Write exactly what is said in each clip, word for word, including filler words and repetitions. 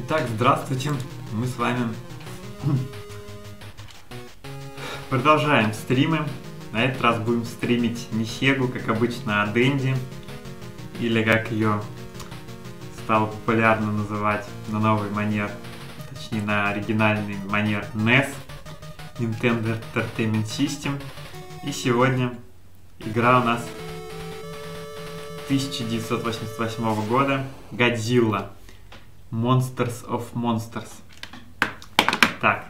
Итак, здравствуйте, мы с вами продолжаем стримы. На этот раз будем стримить не Сегу, как обычно, а Денди, или как ее стало популярно называть на новый манер, точнее на оригинальный манер эн и эс, Nintendo Entertainment System. И сегодня игра у нас тысяча девятьсот восемьдесят восьмого года, Godzilla Monsters of Monsters. Так.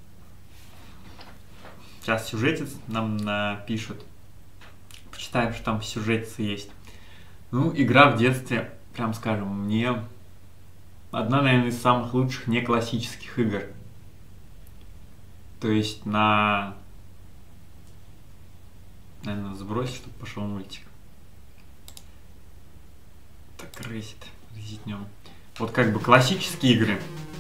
Сейчас сюжетец нам напишут. Почитаем, что там в сюжетце есть. Ну, игра в детстве, прям скажем, мне одна, наверное, из самых лучших не классических игр. То есть на... Наверное, сбросить, чтобы пошел мультик. Так, ресит. Резитнем. Вот как бы классические игры.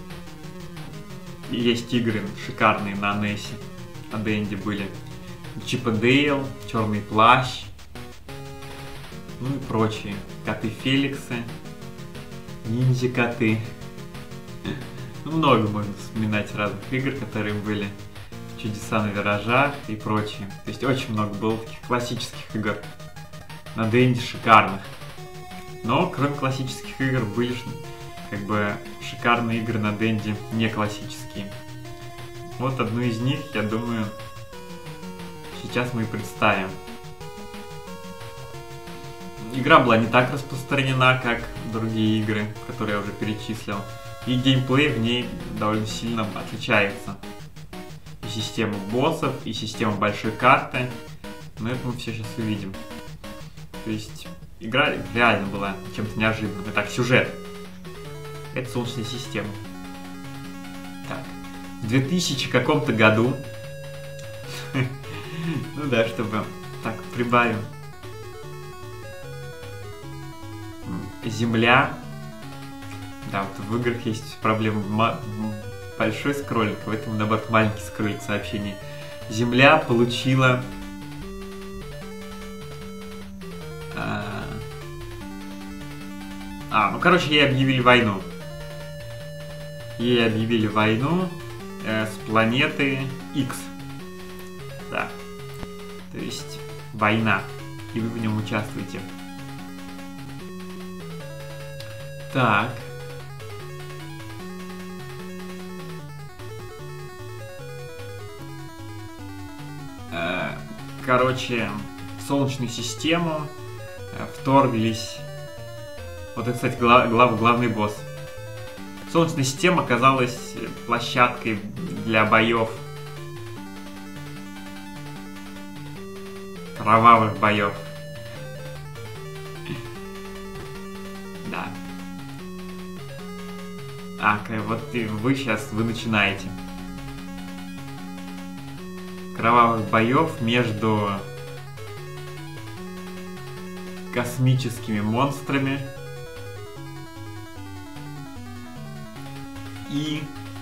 Есть игры шикарные на эн и эс. На Денди были Чип и Дейл, Черный плащ, ну и прочие. Коты Феликсы, ниндзя коты. Ну, много можно вспоминать разных игр, которые были. Чудеса на виражах и прочие. То есть очень много было таких классических игр на Денди шикарных. Но кроме классических игр были как бы шикарные игры на Денди не классические. Вот одну из них, я думаю, сейчас мы и представим. Игра была не так распространена, как другие игры, которые я уже перечислил. И геймплей в ней довольно сильно отличается. И система боссов, и система большой карты. Но это мы все сейчас увидим. То есть игра реально была чем-то неожиданным. Итак, сюжет. Это Солнечная система. Так. В две тысячи каком-то году, ну да, чтобы так прибавим, Земля, да, вот в играх есть проблема большой скроллинг, в этом наоборот маленький скроллинг сообщений. Земля получила а, а ну короче, ей объявили войну. Ей объявили войну э, с планеты X. Да. То есть война. И вы в нем участвуете. Так. Э, короче, в Солнечную систему э, вторглись. Вот это, кстати, глав, глав, главный босс. Солнечная система оказалась площадкой для боев. Кровавых боев. Да. А, вот вы сейчас, вы начинаете. Кровавых боев между космическими монстрами и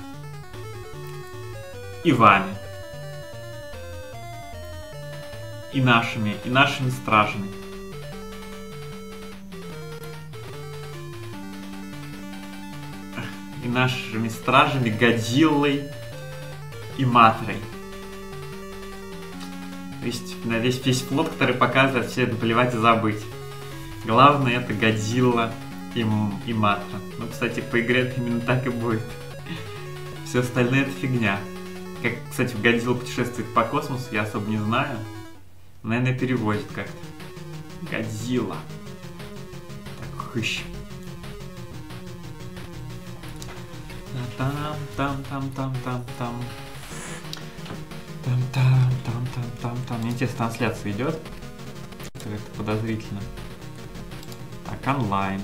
и вами, и нашими, и нашими стражами. И нашими стражами Годзиллой и Матрой. То есть на весь, весь флот, который показывает, все это плевать и забыть. Главное это Годзилла и, и Матра. Ну, кстати, по игре это именно так и будет. Все остальное это фигня. Как, кстати, Годзилла путешествует по космосу, я особо не знаю. Наверное, переводит как-то. Годзилла. Так, хыщ. Там-там-там-там-там-там. Там-там-там-там-там-там. Мне интересно, трансляция идет? Это как-то подозрительно. Так, онлайн.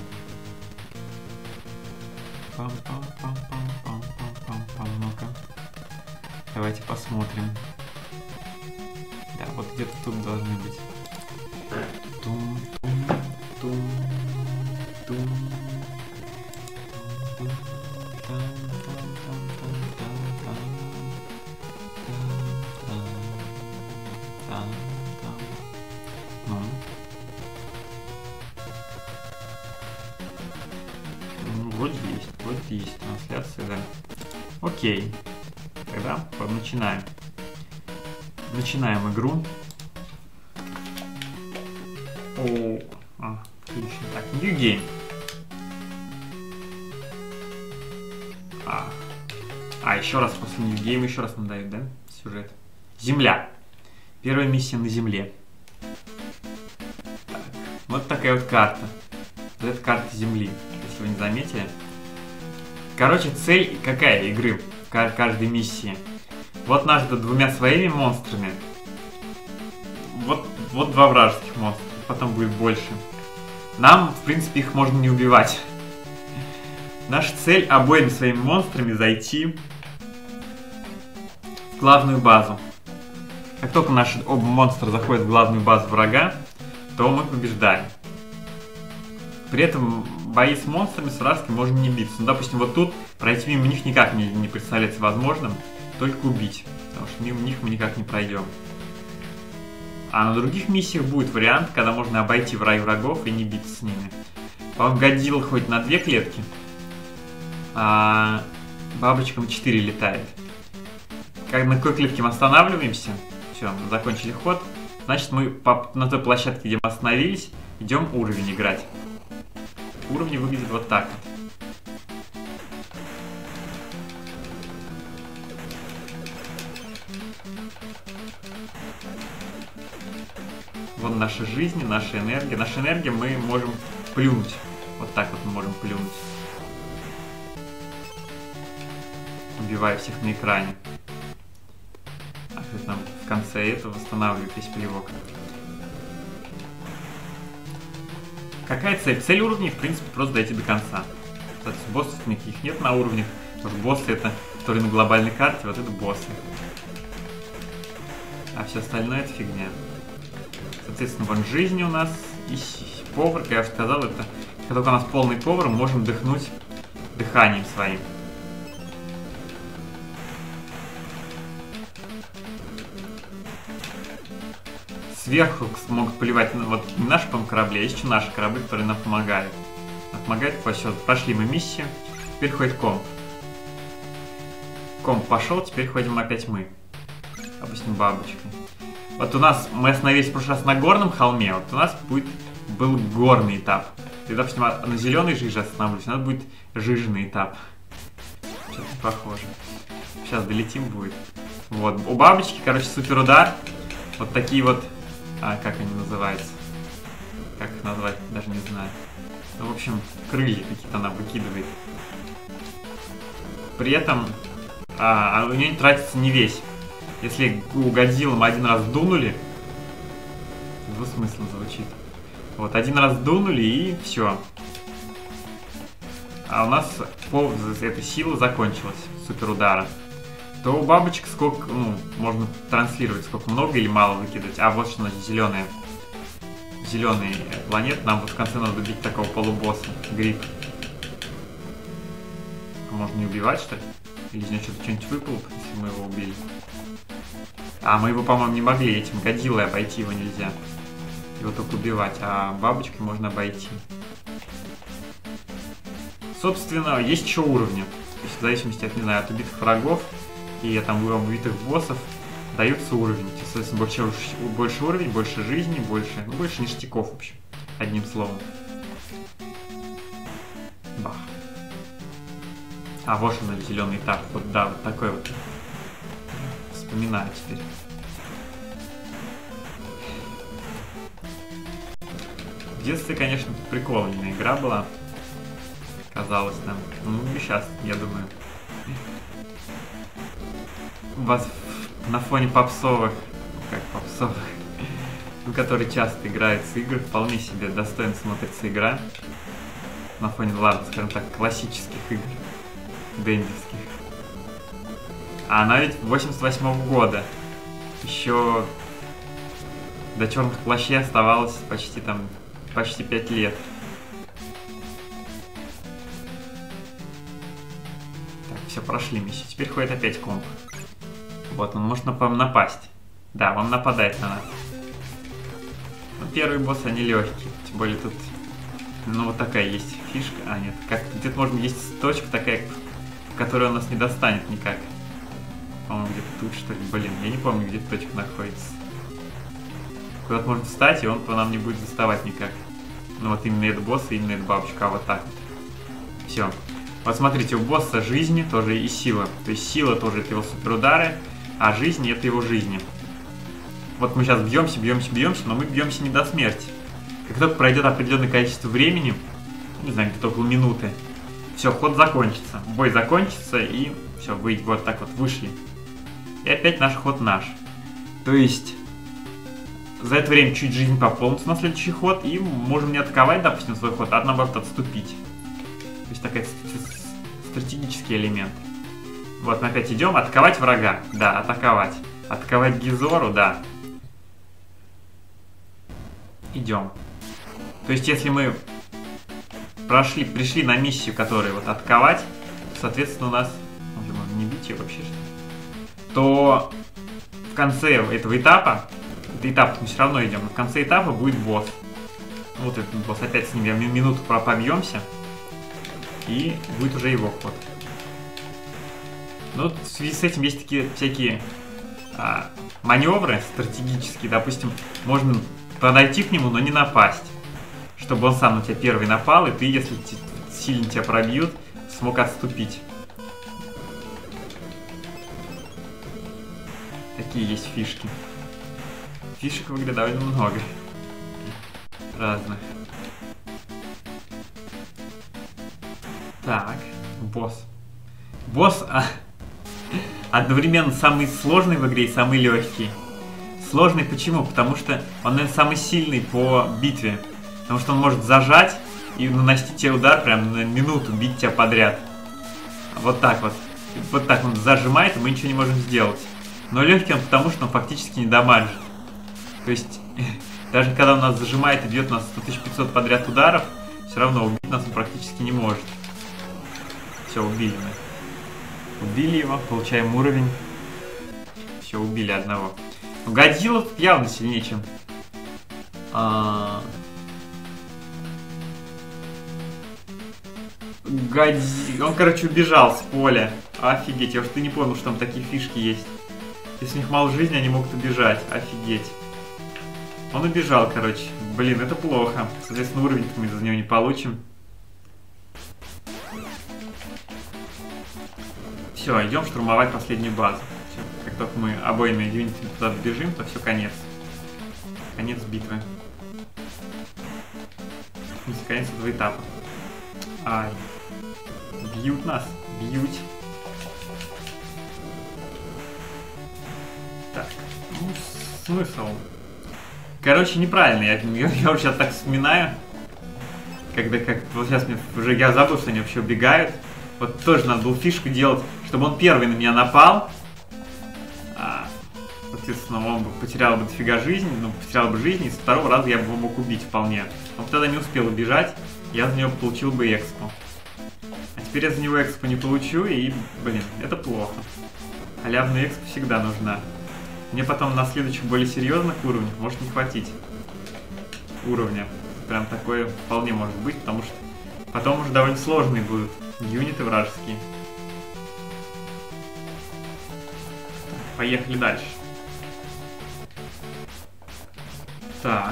Пам-пам-пам-пам-пам-пам-пам. Ну-ка. Давайте посмотрим. Да, вот где-то тут должны быть. Тум-тум-тум. Тум. Вот есть, вот есть трансляция. Окей. Тогда начинаем. Начинаем игру. О, а, отлично. Так, New Game. А, а еще раз после New Game еще раз нам дают, да? Сюжет. Земля. Первая миссия на Земле. Так, вот такая вот карта. Вот это карта Земли, если вы не заметили. Короче, цель какая игры? Каждой миссии. Вот нас ждут двумя своими монстрами. Вот, вот два вражеских монстра. Потом будет больше. Нам, в принципе, их можно не убивать. Наша цель обоими своими монстрами зайти в главную базу. Как только наши оба монстра заходят в главную базу врага, то мы побеждаем. При этом бои с монстрами, с вражескими можно не биться. Ну, допустим, вот тут пройти мимо них никак не, не представляется возможным, только убить. Потому что мимо них мы никак не пройдем. А на других миссиях будет вариант, когда можно обойти в рай врагов и не биться с ними. По-моему, Годзилла ходит на две клетки, а бабочка на четыре летает. Как на какой клетке мы останавливаемся, все, закончили ход, значит мы по, на той площадке, где мы остановились, идем уровень играть. Уровни выглядят вот так вот. Вот наша жизнь, наша энергия. Наша энергия мы можем плюнуть. Вот так вот мы можем плюнуть. Убивая всех на экране. А это нам в конце этого восстанавливает весь плевок. Какая цель? Цель уровней, в принципе, просто дойти до конца. Кстати, боссов никаких нет на уровнях. Потому что боссы это, которые на глобальной карте, вот это боссы. А все остальное это фигня. Соответственно, вон жизни у нас и повар, как я уже сказал, это как только у нас полный повар, мы можем дыхнуть дыханием своим. Сверху могут поливать, вот не наши, по-моему, корабли, а есть еще наши корабли, которые нам помогают. Нам помогают, все, прошли мы миссию, теперь ходит комп. Комп пошел, теперь ходим опять мы. Допустим, бабочкой. Вот у нас, мы остановились в прошлый раз на горном холме, вот у нас будет, был горный этап. И, допустим, на зеленой жиже остановлюсь, у нас будет жижный этап. Что-то похоже. Сейчас долетим будет. Вот, у бабочки, короче, супер удар. Вот такие вот, а, как они называются? Как их назвать, даже не знаю. Ну, в общем, крылья какие-то она выкидывает. При этом а, у нее не тратится не весь. Если у Годзиллы мы один раз дунули, двусмысленно звучит. Вот, один раз дунули и все. А у нас повод этой силы закончилась, супер удара. То у бабочек сколько, ну, можно транслировать, сколько много или мало выкидывать. А вот что, значит, зеленые. Зеленый планет. Нам вот в конце надо добить такого полубосса. Гриб. А можно не убивать, что ли? Или из него что-то что-нибудь выпало, если мы его убили? А, мы его, по-моему, не могли этим Годзиллой обойти, его нельзя. Его только убивать, а бабочкой можно обойти. Собственно, есть еще уровни. То есть в зависимости от, не знаю, от убитых врагов и там убитых боссов даются уровни. Соответственно, больше, больше уровень, больше жизни, больше, ну, больше ништяков, в общем. Одним словом. Бах. А вот он, зеленый этап. Вот, да, вот такой вот. Вспоминаю теперь. В детстве, конечно, прикольная игра была. Казалось нам. Ну и сейчас, я думаю. У вас на фоне попсовых, как попсовых, ну, которые часто играются игры, вполне себе достойно смотрится игра. На фоне, ладно, скажем так, классических игр. Дэндевских. А она ведь восемьдесят восьмого года. Еще до черных плащей оставалось почти там, почти пять лет. Так, все, прошли миссию. Теперь ходит опять комп. Вот, он может напа- напасть. Да, он нападает на нас. Но первые боссы, они легкие. Тем более тут, ну, вот такая есть фишка. А, нет, как где-то, может, есть точка такая, который он нас не достанет никак. По-моему, где-то тут, что ли. Блин, я не помню, где точка находится. Куда-то можно встать, и он по нам не будет доставать никак. Ну вот именно этот босс и именно эта бабочка, а вот так вот. Все. Вот смотрите, у босса жизни тоже и сила. То есть сила тоже это его суперудары, а жизнь это его жизни. Вот мы сейчас бьемся, бьемся, бьемся, но мы бьемся не до смерти. Как только пройдет определенное количество времени, не знаю, где-то около минуты, все, ход закончится. Бой закончится, и все, вы вот так вот вышли. И опять наш ход наш. То есть за это время чуть жизнь пополнится на следующий ход, и можем не атаковать, допустим, свой ход, а наоборот отступить. То есть такой стратегический элемент. Вот мы опять идем. Атаковать врага. Да, атаковать. Атаковать Гизору, да. Идем. То есть если мы прошли, пришли на миссию, которая вот атаковать, соответственно у нас... Может, можно не бить ее вообще, что ли? То в конце этого этапа, это этап мы все равно идем, но в конце этапа будет босс. Вот этот босс. Опять с ним я минуту побьемся. И будет уже его ход. Ну, в связи с этим есть такие всякие а, маневры стратегические. Допустим, можно подойти к нему, но не напасть. Чтобы он сам на тебя первый напал, и ты, если сильно тебя пробьют, смог отступить. Такие есть фишки. Фишек в игре довольно много. Разных. Так, босс. Босс а, одновременно самый сложный в игре и самый легкий. Сложный почему? Потому что он, наверное, самый сильный по битве. Потому что он может зажать и наносить тебе удар прям на минуту, бить тебя подряд. Вот так вот. Вот так он зажимает, и мы ничего не можем сделать. Но легкий он потому, что он фактически не дамажит. То есть, даже когда он нас зажимает и бьет нас сто тысяч пятьсот подряд ударов, все равно убить нас он практически не может. Все, убили мы. Убили его, получаем уровень. Все, убили одного. Но Годзилла тут явно сильнее, чем... А... Годзилла... Он, короче, убежал с поля. Офигеть, я уж ты не понял, что там такие фишки есть. Если у них мало жизни, они могут убежать. Офигеть. Он убежал, короче. Блин, это плохо. Соответственно, уровень мы за него не получим. Все, идем штурмовать последнюю базу. Все, как только мы обоими юнитами туда добежим, то все, конец. Конец битвы. Конец этого этапа. Ай. Бьют нас. Бьют. Так. Ну, смысл. Короче, неправильно. Я, я, я уже сейчас так вспоминаю. Когда как... Вот сейчас мне уже я забыл, что они вообще убегают. Вот тоже надо было фишку делать, чтобы он первый на меня напал. А, соответственно, он бы потерял бы дофига жизни, ну, потерял бы жизнь, и с второго раза я бы его мог убить вполне. Он тогда не успел убежать, я за него получил бы экспо. А теперь я за него экспо не получу, и, блин, это плохо. Халявная экспо всегда нужна. Мне потом на следующих более серьезных уровнях может не хватить уровня. Прям такое вполне может быть, потому что потом уже довольно сложные будут юниты вражеские. Поехали дальше. Так.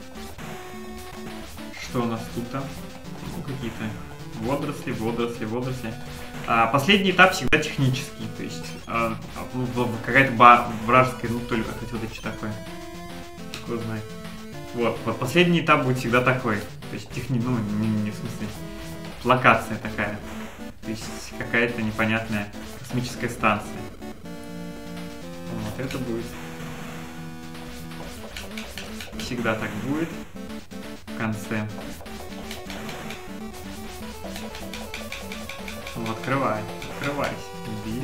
Что у нас тут-то? Ну, какие-то водоросли, водоросли, водоросли. А, последний этап всегда технический. То есть а, ну, какая-то вражеская, ну, только хотел это что такое. Кто знает. Вот, вот последний этап будет всегда такой. То есть техни... ну, не, не в смысле. Локация такая. То есть какая-то непонятная космическая станция. Вот это будет. Всегда так будет. В конце. Ну, открывай. Открывайся. Бей.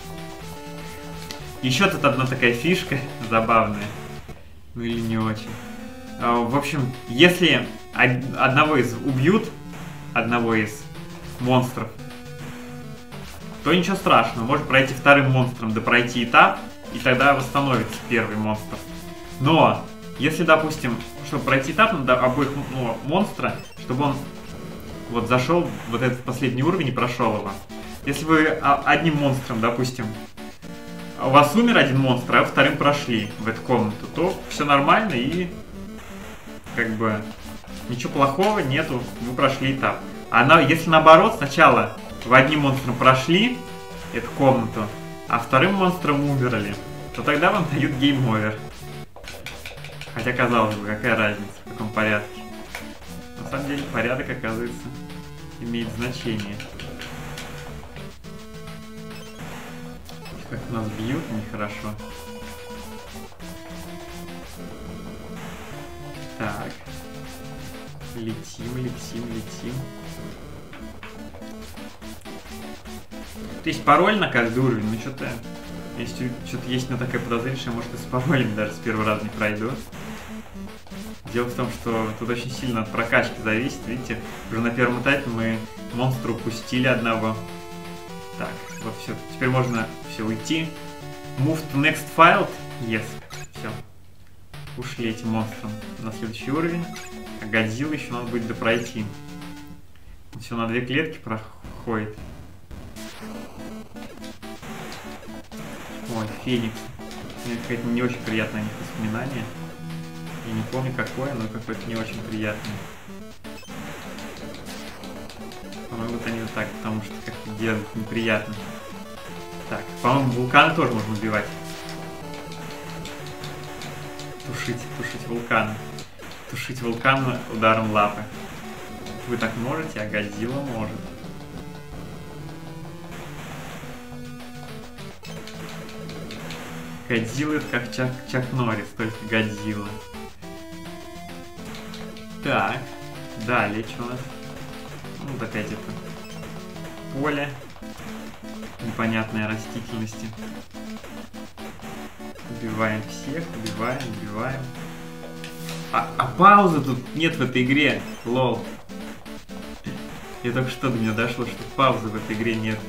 Еще тут одна такая фишка забавная. Ну или не очень. В общем, если одного из убьют, одного из монстров, то ничего страшного, может пройти вторым монстром, да пройти этап, и тогда восстановится первый монстр. Но, если, допустим, чтобы пройти этап, надо обоих ну, монстра, чтобы он вот зашел вот этот последний уровень и прошел его, Если вы одним монстром, допустим, у вас умер один монстр, а вы вторым прошли в эту комнату, то все нормально и как бы ничего плохого нету, вы прошли этап. А на, если наоборот, сначала вы одним монстром прошли эту комнату, а вторым монстром умерли, то тогда вам дают гейм-овер. Хотя, казалось бы, какая разница, в каком порядке. На самом деле, порядок, оказывается, имеет значение. Как нас бьют, нехорошо. Так. Летим, летим, летим. Тут есть пароль на каждый уровень, но что-то... Если что-то есть на такое подозрение, что я, может, и с паролем даже с первого раза не пройду. Дело в том, что тут очень сильно от прокачки зависит. Видите, уже на первом этапе мы монстра упустили одного. Так, вот все. Теперь можно все уйти. Move to next file. Yes. Все. Ушли этим монстром на следующий уровень. А Годзиллу еще надо будет допройти. Все на две клетки проходит. Ой, Феникс. У меня какое-то не очень приятное о них воспоминание. Я не помню какое, но какое-то не очень приятное. По-моему, вот они вот так, потому что как-то делают неприятно. Так, по-моему, вулканы тоже можно убивать. Тушить, тушить вулканы. Тушить вулкан ударом лапы. Вы так можете, а Годзилла может. Годзилла это как Чак, Чак Норрис, только Годзилла. Так, далее что у нас? Ну, вот опять это поле непонятной растительности. Убиваем всех, убиваем, убиваем. А, а паузы тут нет в этой игре, лол. Я только что до меня дошло, что паузы в этой игре нет.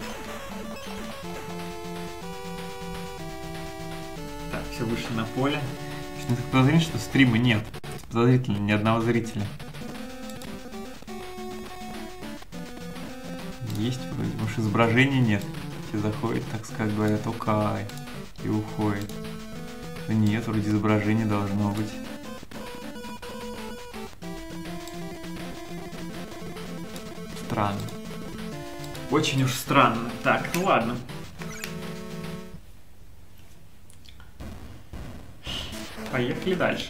Так, все вышли на поле. Что-то подозрение, что стрима нет. Подозрительно, ни одного зрителя. Есть вроде, может, изображения нет. Все заходят, так сказать, говорят, окей, и уходят. Да нет, вроде изображения должно быть. Странно. Очень уж странно. Так, ну ладно. Поехали дальше.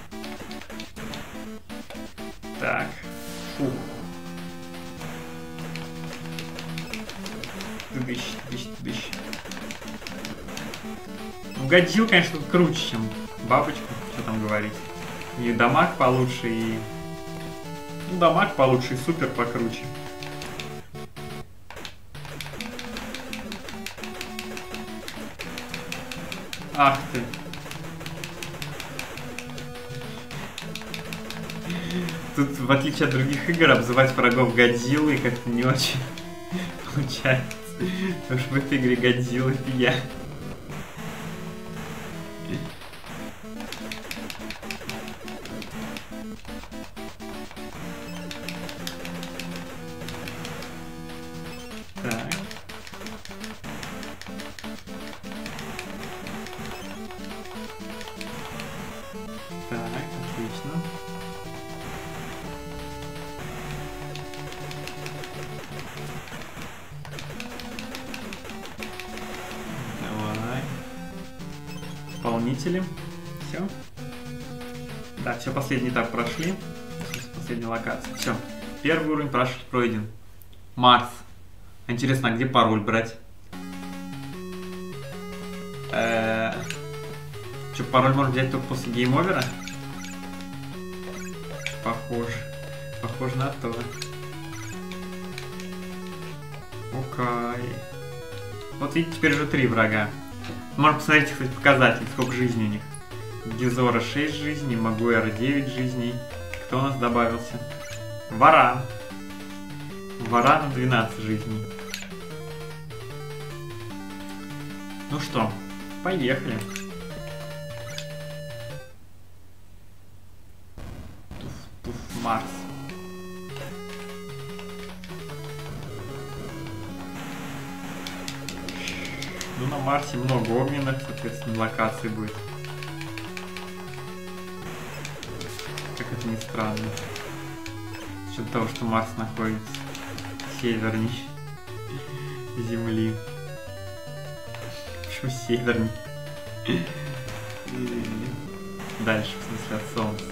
Так. Фух. Тыдыщ, тыдыщ, тыдыщ. Ну, Годзилла, конечно, тут круче, чем бабочка. Что там говорить. И дамаг получше, и... Ну, дамаг получше, и супер покруче. Ах ты. Тут, в отличие от других игр, обзывать врагов Годзиллы как-то не очень получается. Потому что в этой игре Годзилла это я. Так. Так, отлично. Давай. Исполнители. Все. Да, все, последний этап прошли. Последняя локация. Все. Первый уровень прошли, пройден. Марс. Интересно, а где пароль брать? Э-э- Что, пароль можно взять только после гейм-овера? Похоже. Похоже на то. Окей. Вот видите, теперь уже три врага. Можно посмотреть, кстати, показатели, сколько жизней у них. Гизора шесть жизней, Магуэра девять жизней. Кто у нас добавился? Варан. Варана двенадцать жизней. Ну что, поехали. Туф, туф, Марс. Ну, на Марсе много огненных, соответственно, локаций будет. Как это ни странно. С учетом того, что Марс находится северней Земли. Почему северней? Дальше, в смысле, от Солнца.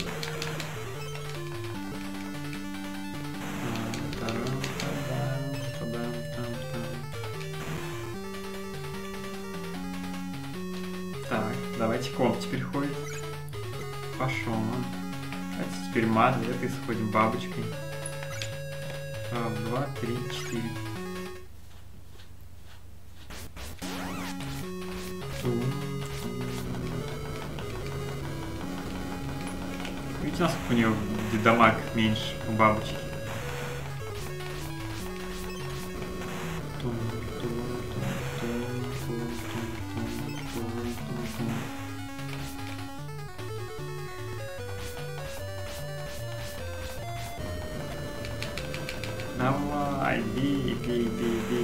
Так, давайте комп теперь ходит. Пошел он. Давайте теперь мат, это исходим бабочкой. Раз, два, три, четыре. Видите, насколько у нее дамаг меньше у бабочки. Давай, бей, бей, бей, бей.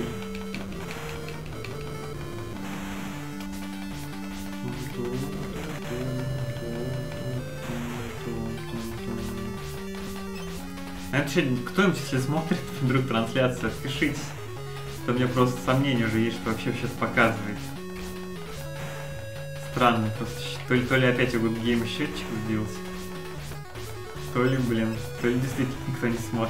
Это что, кто-нибудь, если смотрит вдруг трансляцию, отпишитесь. То у меня просто сомнения уже есть, что вообще сейчас показывает. Странно, просто то ли, то ли опять у Good Game счетчик сбился, то ли, блин, то ли действительно никто не смотрит.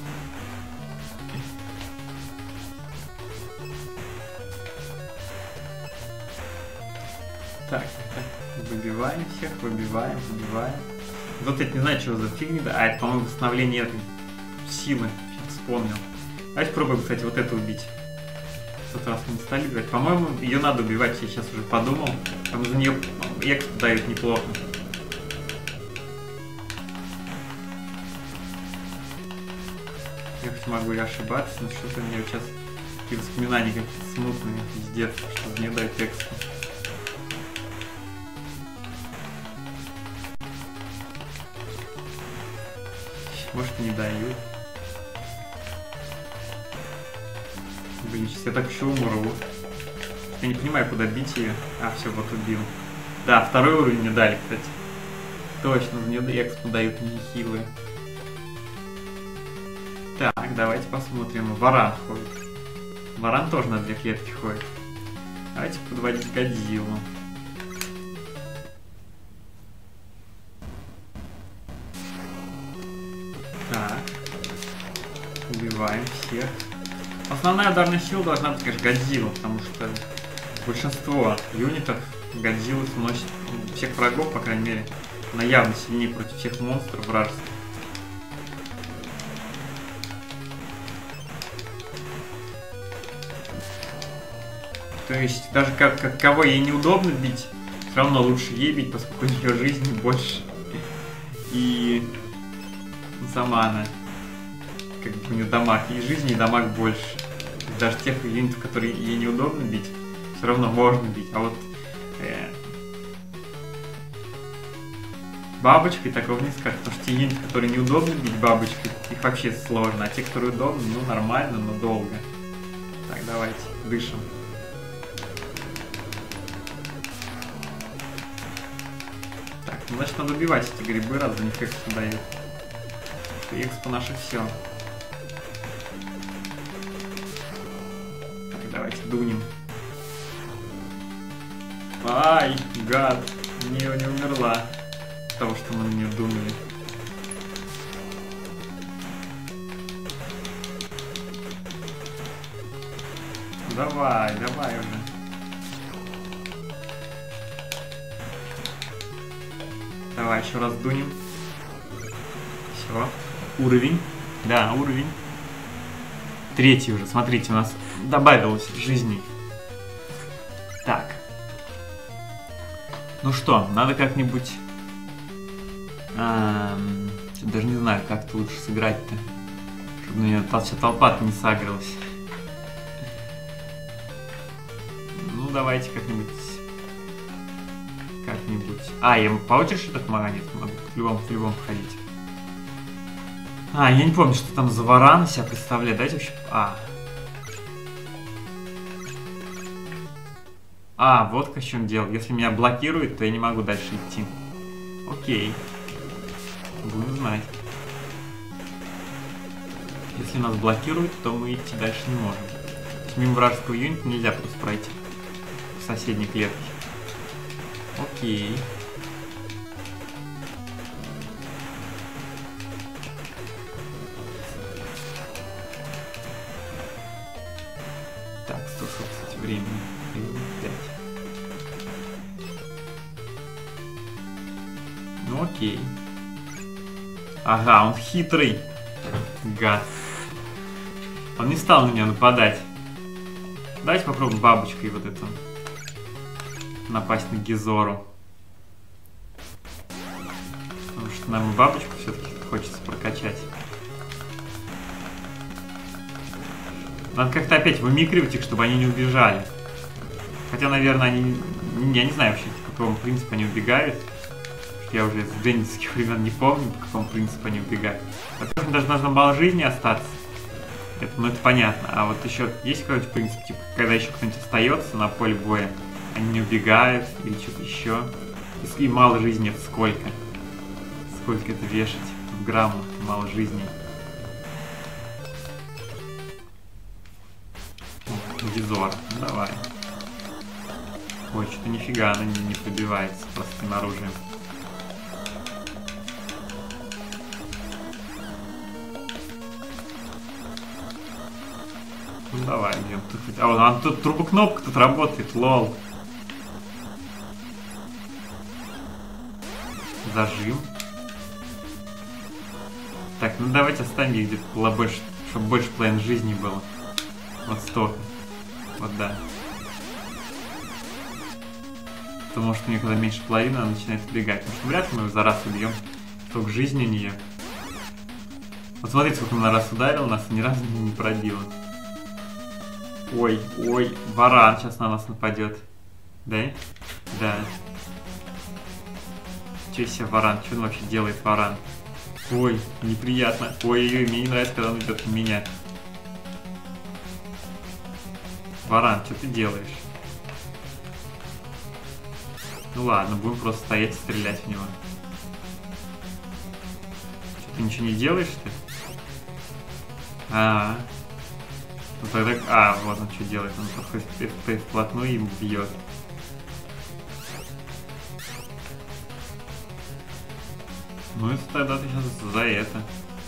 Так, так, выбиваем всех, выбиваем, выбиваем. Вот это не знаю, что за фигня, да? А это, по-моему, восстановление этой силы. Сейчас вспомнил. Давайте попробуем, кстати, вот это убить. В тот раз мы не стали убивать. По-моему, ее надо убивать, я сейчас уже подумал. Там за нее экс дают неплохо. Я хоть могу и ошибаться, но что-то у меня сейчас такие воспоминания какие-то смутные из детства, что за нее дают экс. Может, не дают. Блин, сейчас я так еще умру. Я не понимаю, куда бить ее. А, все, вот убил. Да, второй уровень мне дали, кстати. Точно, за нее экспу дают нехилые. Так, давайте посмотрим. Варан ходит. Варан тоже на две клетки ходит. Давайте подводить Годзиллу. Так. Убиваем всех. Основная ударная сила должна быть, конечно, Годзилла, потому что большинство юнитов Годзиллы сносит всех врагов, по крайней мере. Она явно сильнее против всех монстров вражеских. То есть, даже как, как кого ей неудобно бить, все равно лучше ей бить, поскольку у нее жизни больше. И сама она, как бы у нее дамаг, и жизни, и дамаг больше. Даже тех юнитов, которые ей неудобно бить, все равно можно бить. А вот э, бабочкой такого не скажешь, потому что те юниты, которые неудобно бить бабочкой, их вообще сложно. А те, которые удобно, ну нормально, но долго. Так, давайте, дышим. Так, ну значит надо убивать эти грибы, раз за них экспо дают. Экспо наше все. Так, давайте дунем. Ай, гад, не, не умерла от того, что мы на нее дунули. Давай, давай уже. Давай еще раз дунем. Все. Уровень. Да, уровень. Третий уже. Смотрите, у нас добавилось жизней. Так. Ну что, надо как-нибудь... Эм, даже не знаю, как-то лучше сыграть-то. Чтобы у меня вся толпа-то не сагрилась. Ну, давайте как-нибудь... Как-нибудь... А, я по очереди так могу? Нет, могу в любом, в любом ходить. А, я не помню, что там за варан себя представляет. Давайте вообще... А. А, вот в чем дело. Если меня блокирует, то я не могу дальше идти. Окей. Будем знать. Если нас блокируют, то мы идти дальше не можем. То есть мимо вражеского юнита нельзя просто пройти в соседней клетке. Окей. Так, сто, кстати, времени. пять. Ну окей. Ага, он хитрый. Гад. Он не стал на меня нападать. Давайте попробуем бабочкой вот эту напасть на Гизору. Потому что нам и бабочку все-таки хочется прокачать. Надо как-то опять вымикривать их, чтобы они не убежали. Хотя, наверное, они... Я не знаю вообще, по какому принципу они убегают. Я уже с бендитских времен не помню, по какому принципу они убегают. Во-первых, даже должно балл жизни остаться. Это, ну, это понятно. А вот еще есть какой-то принцип, типа, когда еще кто-нибудь остается на поле боя, они не убегают или что-то еще. И мало жизни это сколько? Сколько это вешать в граммах? Мало жизни. Гизор, ну, давай. Ой, что-то нифига она не, не пробивается простым оружием. Ну давай, идем. А вот а тут трубокнопка тут работает, лол. Зажим. Так, ну давайте оставим их где-то больше, чтобы больше половины жизни было. Вот столько. Вот да. Потому что у нее когда меньше половины, она начинает убегать. Потому что вряд ли мы ее за раз убьем. Столько жизни у нее. Вот смотрите, сколько она раз ударила, нас ни разу не пробила. Ой, ой, варан сейчас на нас нападет. Да? Да. Че себе варан? Что он вообще делает, варан? Ой, неприятно. Ой-ой-ой, мне не нравится, когда он идет на меня. Варан, что ты делаешь? Ну ладно, будем просто стоять и стрелять в него. Что, ты ничего не делаешь, что ли? А, -а, -а. Ну тогда... А, вот он что делает. Он подходит вплотную и бьет. Ну это тогда ты сейчас за это.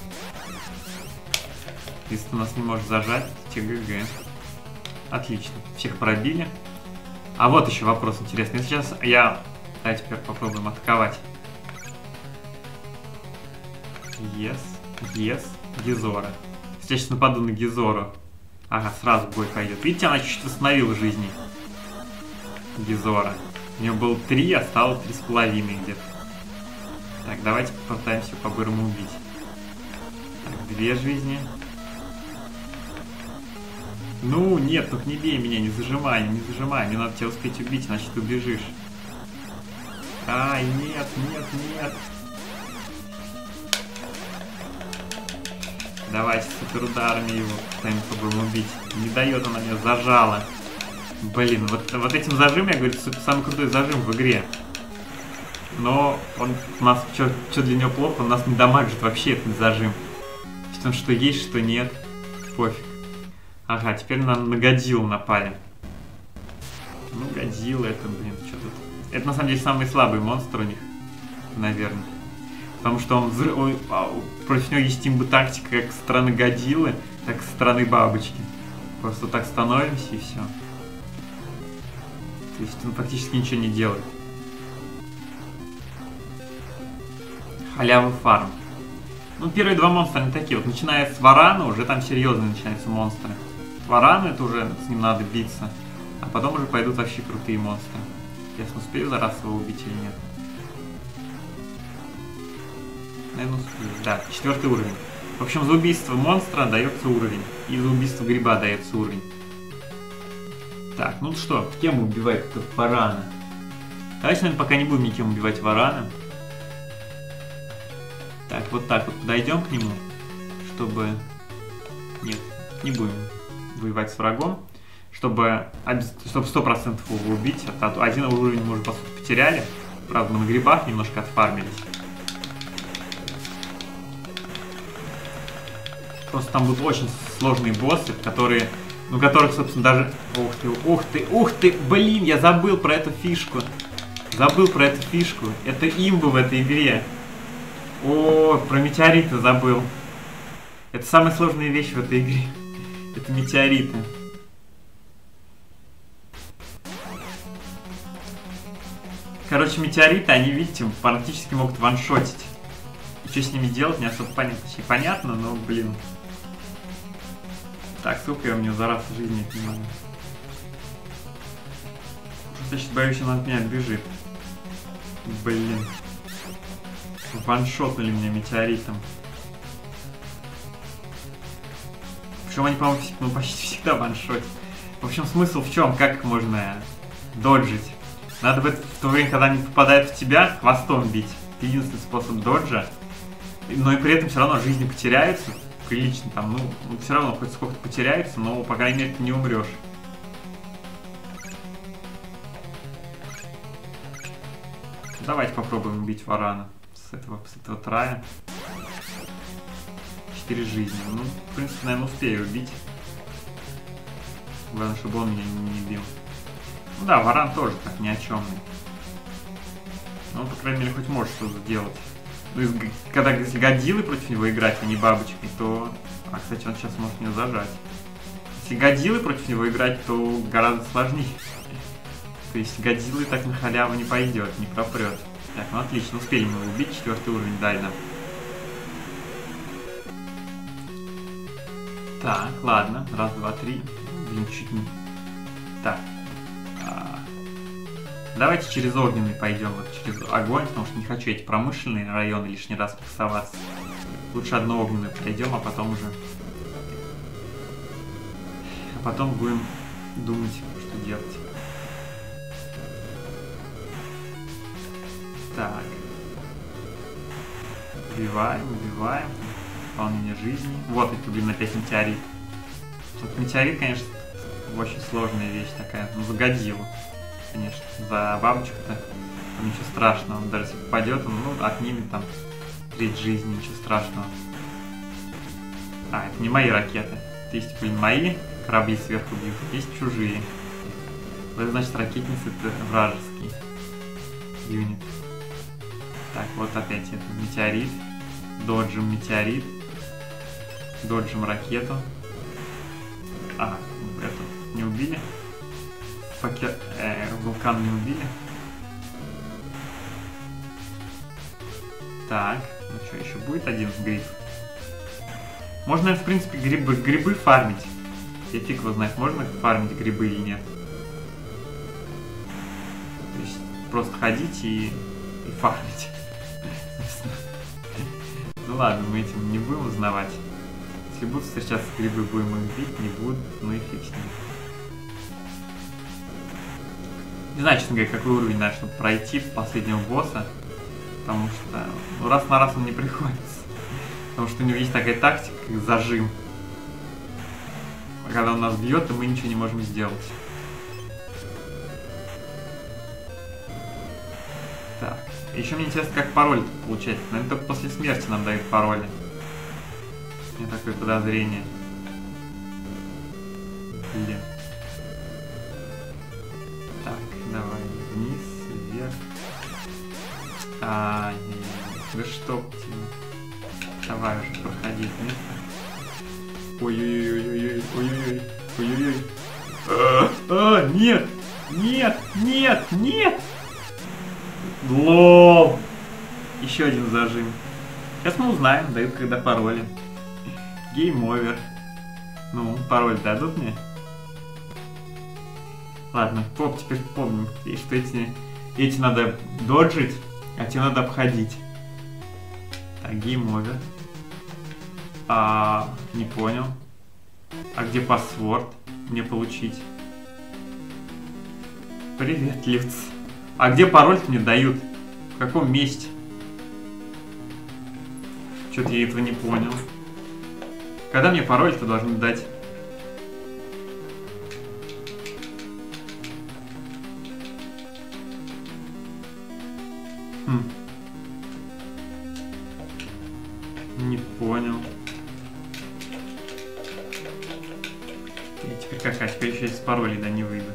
Если ты нас не можешь зажать, то ТГГ. Отлично. Всех пробили. А вот еще вопрос интересный. Сейчас я... Давайте теперь попробуем атаковать. Yes. Yes. Гизора. Я сейчас нападу на Гизору. Ага, сразу бой пойдет. Видите, она чуть-чуть восстановила жизни. Гизора. У нее было три, а стало три с половиной где-то. Так, давайте попытаемся по-бырому убить. Так, две жизни. Ну, нет, только не бей меня, не зажимай, не зажимай. Мне надо тебя успеть убить, иначе ты убежишь. Ай, нет, нет, нет. Давайте суперударами его попробуем убить. Не дает она меня, зажала. Блин, вот, вот этим зажимом, я говорю, самый крутой зажим в игре. Но он у нас, что для него плохо, он нас не дамажит вообще этот зажим. Что, что есть, что нет. Пофиг. Ага, теперь на, на Годзиллу напали. Ну, Годзилла это, блин, что тут. Это на самом деле самый слабый монстр у них, наверное. Потому что он взрыв... Ой, против него есть имба-тактика как со стороны Годзиллы, так и со стороны бабочки. Просто так становимся и все. То есть он практически ничего не делает. Халявый фарм. Ну, первые два монстра они такие. Вот начиная с Варана, уже там серьезные начинаются монстры. Варан это уже с ним надо биться. А потом уже пойдут вообще крутые монстры. Ясно, успею за раз его убить или нет? Наверное, успею. Да, четвертый уровень. В общем, за убийство монстра дается уровень. И за убийство гриба дается уровень. Так, ну что, кем убивать тут Варана? Давайте, наверное, пока не будем никем убивать Варана. Так, вот так вот подойдем к нему, чтобы... Нет, не будем воевать с врагом. чтобы чтобы сто процентов его убить. А один уровень мы уже, по сути, потеряли. Правда, мы на грибах немножко отфармились. Просто там будут очень сложные боссы, которые... Ну, которых, собственно, даже... Ух ты, ух ты, ух ты! Блин, я забыл про эту фишку. Забыл про эту фишку. Это имба в этой игре. О, про метеориты забыл. Это самая сложная вещь в этой игре. Это метеориты. Короче, метеориты, они, видите, практически могут ваншотить. Что с ними делать, не особо понятно. Точнее, понятно, но, блин. Так, сколько я у него за раз в жизни не могу. Просто сейчас боюсь, он от меня бежит. Блин. Ваншотнули меня метеоритом. Причем они, по-моему, ну, почти всегда ваншотят. В общем, смысл в чем? Как их можно доджить? Надо в, это, в то время, когда они попадают в тебя, хвостом бить. Это единственный способ доджа. Но и при этом все равно жизни потеряются. Прилично там, ну, ну все равно хоть сколько-то потеряется, но, по крайней мере, ты не умрешь. Давайте попробуем убить варана с этого, с этого трая. Четыре жизни. Ну, в принципе, наверное, успею убить. Главное, чтобы он меня не, не бил. Ну да, варан тоже так ни о чем. Ну, по крайней мере, хоть может что-то сделать. Ну, когда если годзиллы против него играть, а не бабочки, то... А, кстати, он сейчас может меня зажать. Если годзиллы против него играть, то гораздо сложнее. То есть годзиллы так на халяву не пойдет, не пропрет. Так, ну отлично, успели мы его убить, четвертый уровень дали нам. Так, ладно, раз, два, три. Блин, чуть не... Так. А... Давайте через огненный пойдем, вот через огонь, потому что не хочу эти промышленные районы лишний раз прессоваться. Лучше одно огненное пройдем, а потом уже... А потом будем думать, что делать. Так. Убиваем, убиваем. Выполнение жизни. Вот это, блин, опять метеорит. Вот метеорит, конечно, очень сложная вещь такая. Ну, за годзиллу. Конечно, за бабочку-то ничего страшного. Даже если попадет, он, ну, отнимет там треть жизни, ничего страшного. А, это не мои ракеты. Это есть, блин, мои корабли сверху бьют, есть чужие. Это значит, ракетницы это вражеский юнит. Так, вот опять это метеорит. Доджим метеорит. Доджим ракету. А, эту не убили. Факе... Э, вулкан не убили. Так, ну что, еще будет один гриб. Можно, в принципе, грибы, грибы фармить. Я фиг его знает, можно фармить грибы или нет. То есть просто ходить и, и фармить. Ну ладно, мы этим не будем узнавать. Если будут встречаться грибы, будем их бить, не будут, ну и фиг с ним. Не знаю, честно говоря, какой уровень надо, чтобы пройти последнего босса. Потому что, ну, раз на раз он не приходится. Потому что у него есть такая тактика, как зажим. Когда он нас бьет, то мы ничего не можем сделать. Так. Еще мне интересно, как пароль получать. Наверное, только после смерти нам дают пароли. У меня такое подозрение. Блин. Так, давай. Вниз, вверх. А, да что тебе? Давай уже проходи вниз. Ой-ой-ой-ой-ой, ой-ой-ой, ой-ой-ой. А, а, нет, нет, нет, нет. Лол. Еще один зажим. Сейчас мы узнаем, дают когда пароли. Гейм овер. Ну, пароль дадут мне? Ладно, поп, теперь помним, что эти, эти надо доджить, а те надо обходить. Так, гейм овер. А, не понял. А где паспорт мне получить? Привет, Люц. А где пароль мне дают? В каком месте? Что-то я этого не понял. Когда мне пароль-то должны дать? Хм. Не понял. И теперь какая? Теперь еще из паролей, да, не выйду.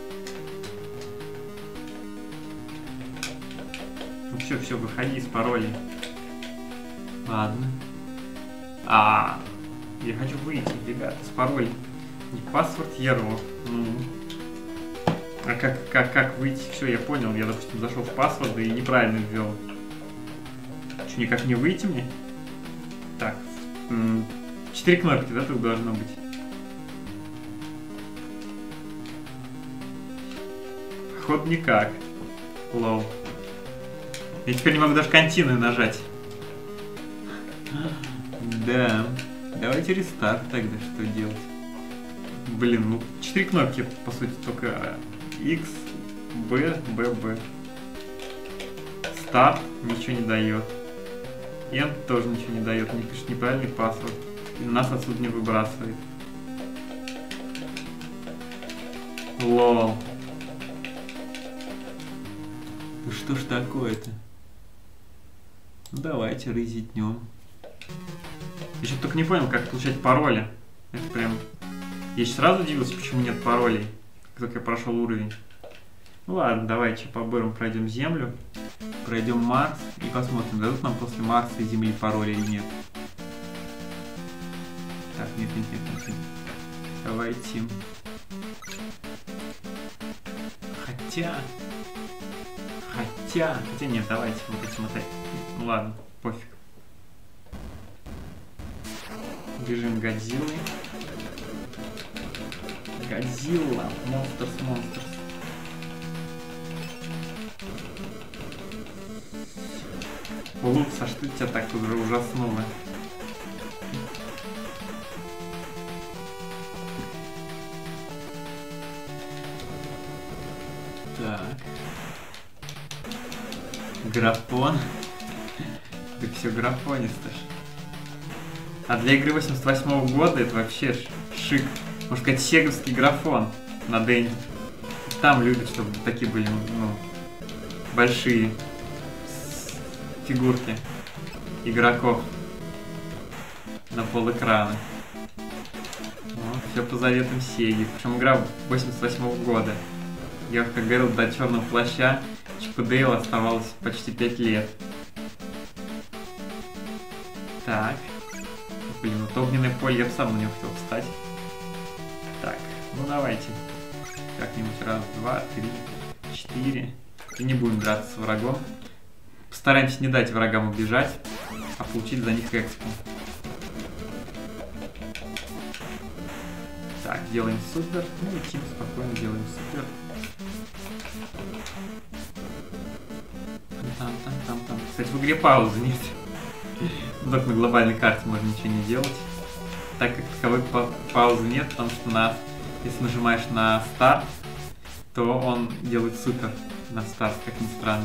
Ну все, все, выходи из паролей. Ладно. А, я хочу выйти, ребят, с паролей. Не паспорт Ерво. Ну. А как, как, как выйти? Все, я понял. Я, допустим, зашел в паспорт и неправильно ввел. Что, никак не выйти мне? Так. Четыре кнопки, да, тут должно быть? Ход никак. Лол. Я теперь не могу даже континуй нажать. Да. Давайте рестарт тогда, что делать? Блин, ну четыре кнопки, по сути, только X, B, B, B. Старт ничего не дает. End тоже ничего не дает, не пишет неправильный паспорт. И нас отсюда не выбрасывает. Лол. Ну что ж такое-то? Ну давайте резетнем. Я что-то только не понял, как получать пароли. Это прям... Я сейчас сразу удивился, почему нет паролей, как только я прошел уровень. Ну ладно, давайте по-бырому пройдем Землю, пройдем Марс и посмотрим, дадут нам после Марса и Земли пароли или нет. Так, нет, нет, нет, нет, нет. Давайте. Хотя... Хотя... Хотя нет, давайте вот эти мотать. Ну ладно, пофиг. Бежим Годзиллы. Годзилла, Monsters, Monsters. Лупс, а что тебя так уже ужаснуло? Так. Графон. Ты все графонистишь. А для игры восемьдесят восьмого года это вообще шик. Можно сказать, сеговский графон на Денде. Там любят, чтобы такие были, ну, большие фигурки игроков на полэкрана. Вот, все по заветам Сеги. Причем игра восемьдесят восьмого года. Я уже, как говорил, до Черного плаща Чип и Дейл оставалось почти пять лет. Так. Блин, вот огненное поле, я бы сам на него хотел встать. Так, ну давайте. Как-нибудь раз, два, три, четыре. И не будем драться с врагом. Постараемся не дать врагам убежать, а получить за них экспу. Так, делаем супер. Ну, летим спокойно, делаем супер. Там, там, там, там. Кстати, в игре паузы нет. Только на глобальной карте можно ничего не делать. Так как таковой па паузы нет, потому что на, если нажимаешь на старт, то он делает супер на старт, как ни странно.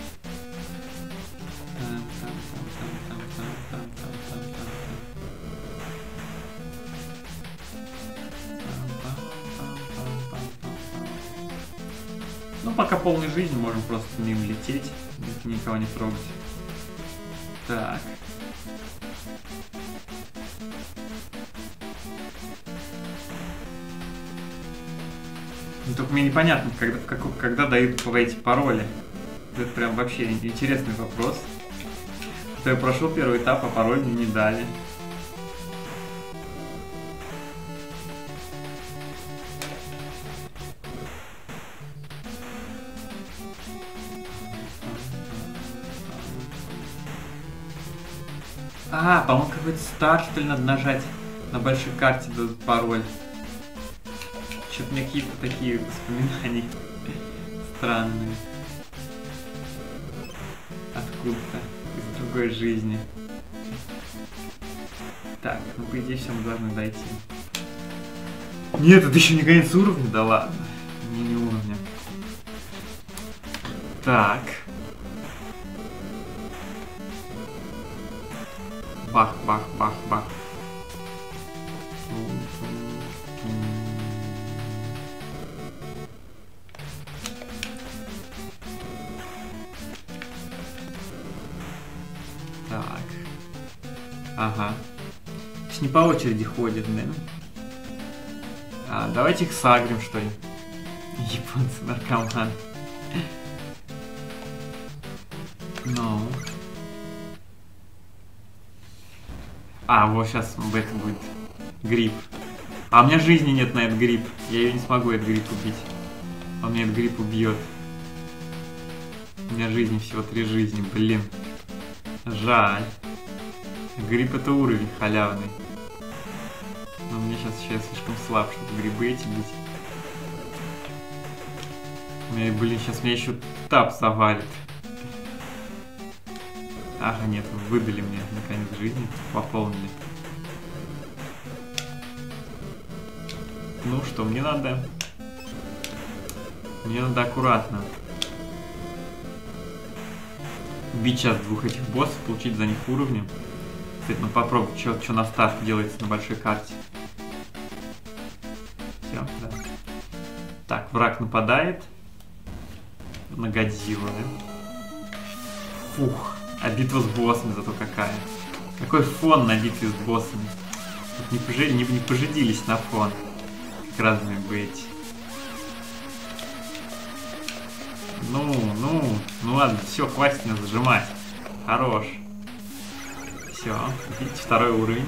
Ну, пока полной жизни, можем просто мимо лететь, никого не трогать. Так. Ну, только мне непонятно, когда, как, когда дают эти пароли. Это прям вообще интересный вопрос. То я прошел первый этап, а пароль мне не дали. А, по-моему, какой-то старт, что ли, надо нажать на большой карте дадут пароль. Что-то у меня какие-то такие воспоминания странные. Откуда-то из другой жизни. Так, ну по идее все мы должны дойти. Нет, это еще не конец уровня, да ладно. Не, не уровня. Так. Бах, бах, бах, бах. Так. Ага. Ж не по очереди ходят, да? А, давайте их сагрим, что ли. Японцы наркоманы. Ну. А, вот сейчас это будет гриб. А у меня жизни нет на этот гриб. Я ее не смогу, этот гриб, убить. Он мне этот гриб убьет. У меня жизни всего три жизни, блин. Жаль. Гриб это уровень халявный. Но мне сейчас еще слишком слаб, чтобы грибы эти быть. Мне, блин, сейчас меня еще тап завалит. Ага, нет, вы выдали мне наконец жизни, пополнили. Ну что, мне надо... Мне надо аккуратно бить сейчас двух этих боссов, получить за них уровни. Кстати, ну попробуй, что на старте делается на большой карте. Все, да. Так, враг нападает. На Годзиллу, да? Фух. А битва с боссами зато какая. Какой фон на битве с боссами. Тут не, пожи... не, не пожадились на фон. Как разные быть. Ну, ну, ну ладно, все, хватит меня зажимать. Хорош. Все, видите, второй уровень.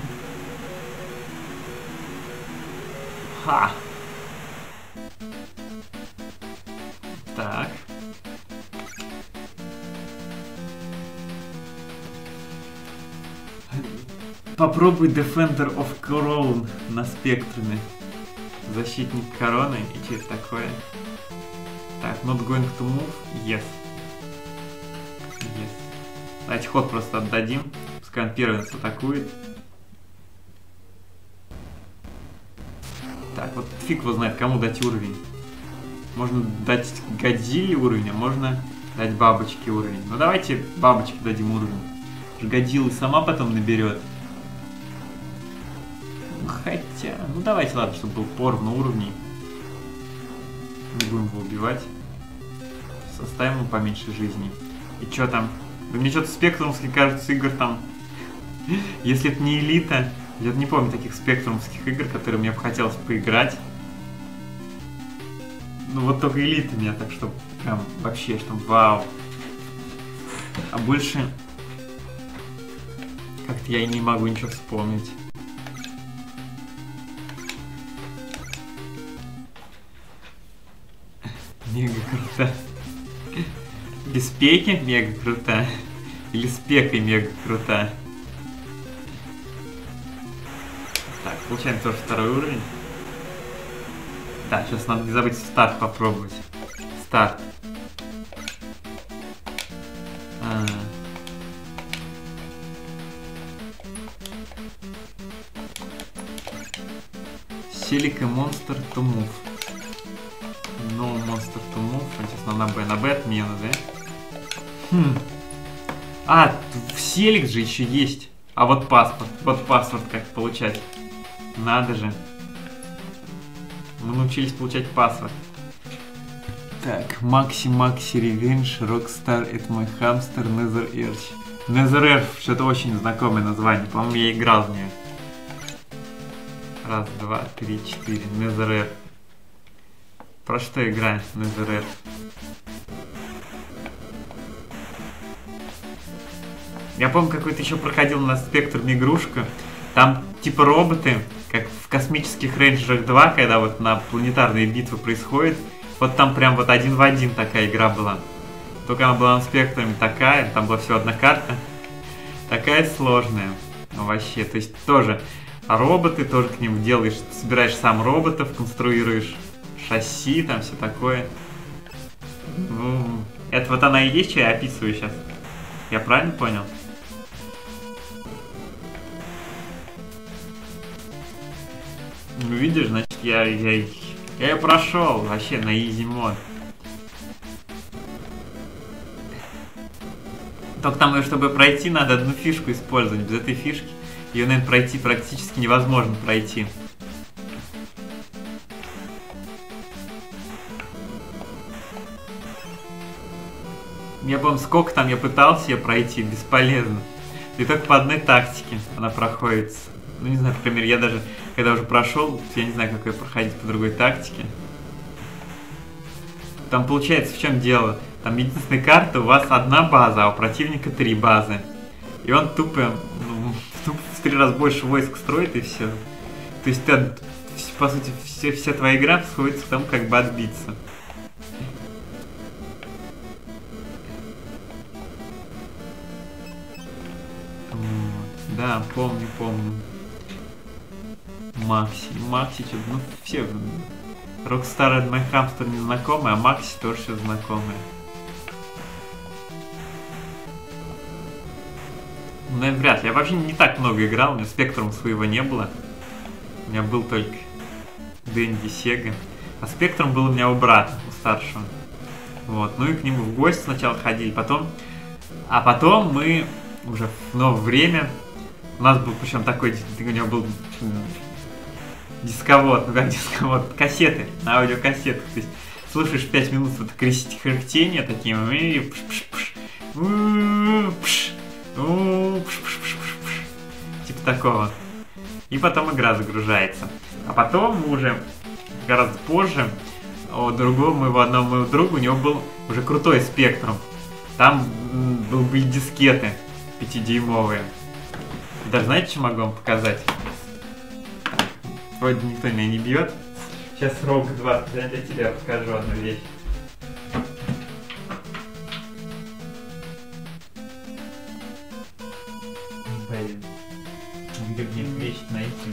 Ха! Так. Попробуй Defender of Crown на спектруме. Защитник короны. И что это такое? Так, not going to move. Yes. Yes. Давайте ход просто отдадим. Пускай он первый нас атакует. Так, вот фиг его знает, кому дать уровень. Можно дать Годзилле уровень, а можно дать бабочке уровень. Ну давайте бабочке дадим уровень. Годзилла сама потом наберет. Хотя, ну давайте, ладно, чтобы был поровну уровней. Не будем его убивать. Составим ему поменьше жизни. И что там? Да мне что-то спектрумские, кажется, игр там... Если это не элита, я не помню таких спектрумских игр, которые мне бы хотелось поиграть. Ну вот только элита меня, так что прям вообще, что вау. А больше... Как-то я и не могу ничего вспомнить. Мега круто. Без пеки мега круто. Или с пекой мега круто. Так, получаем тоже второй уровень. Да, сейчас надо не забыть старт попробовать. Старт. А. Silica Monster to move. No Monster to move. Сейчас на Б. На Б отмена, да? Хм. А, в Селик же еще есть. А вот паспорт. Вот паспорт как получать. Надо же. Мы научились получать паспорт. Так, Maxi Maxi Revenge, Rockstar, это мой хамстер, Nether Earth. Nether Earth, что-то очень знакомое название. По-моему, я играл в нее. Раз, два, три, четыре. Nether Earth. Про что играем в Nether Earth? Я помню, какой-то еще проходил на спектруме игрушку. Там типа роботы, как в космических рейнджерах два, когда вот на планетарные битвы происходит. Вот там прям вот один в один такая игра была. Только она была на спектруме такая, там была всего одна карта. Такая сложная. Ну, вообще, то есть тоже роботы, тоже к ним делаешь, собираешь сам роботов, конструируешь шасси, там все такое. Ну, это вот она и есть, что я описываю сейчас. Я правильно понял? Ну, видишь, значит, я, я, я ее прошел вообще на easy мод. Только там, чтобы пройти, надо одну фишку использовать. Без этой фишки ее, наверное, пройти практически невозможно пройти. Я помню, сколько там я пытался ее пройти, бесполезно. И только по одной тактике она проходит. Ну, не знаю, например, я даже, когда уже прошел, я не знаю, как ее проходить по другой тактике. Там получается, в чем дело? Там единственная карта, у вас одна база, а у противника три базы. И он тупо, ну, тупо в три раза больше войск строит, и все. То есть, ты, по сути, все, вся твоя игра сходится к тому, как бы отбиться. Вот. Да, помню, помню. Макси, Макси, что-то, ну, все... Rockstar и My Hamster не знакомые, а Макси тоже все знакомые. Ну, наверное, вряд ли. Я вообще не так много играл, у меня спектрум своего не было. У меня был только Дэнди, Сега. А спектрум был у меня у брата, у старшего. Вот. Ну и к нему в гости сначала ходили, потом... А потом мы уже в новое время... У нас был, причем такой, у него был... Дисковод, ну как дисковод, кассеты, аудиокассеты. То есть слушаешь пять минут вот кряхтения таким, и пш -пш -пш, пш, пш, пш, пш, пш, типа такого. И потом игра загружается. А потом уже гораздо позже у другого моего одного моего друга, у него был уже крутой спектрум. Там был, были дискеты пятидюймовые. Даже знаете, что могу вам показать? Вроде никто меня не бьет. Сейчас Рог два, я для тебя покажу одну вещь. Блин, где мне вещь найти?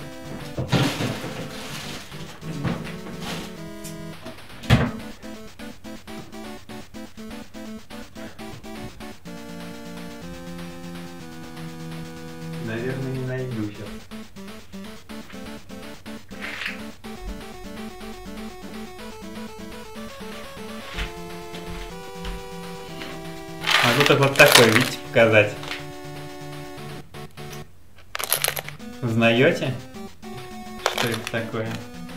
Наверное, не найду сейчас. Могу так вот такой, видите, показать. Узнаете? Что это такое?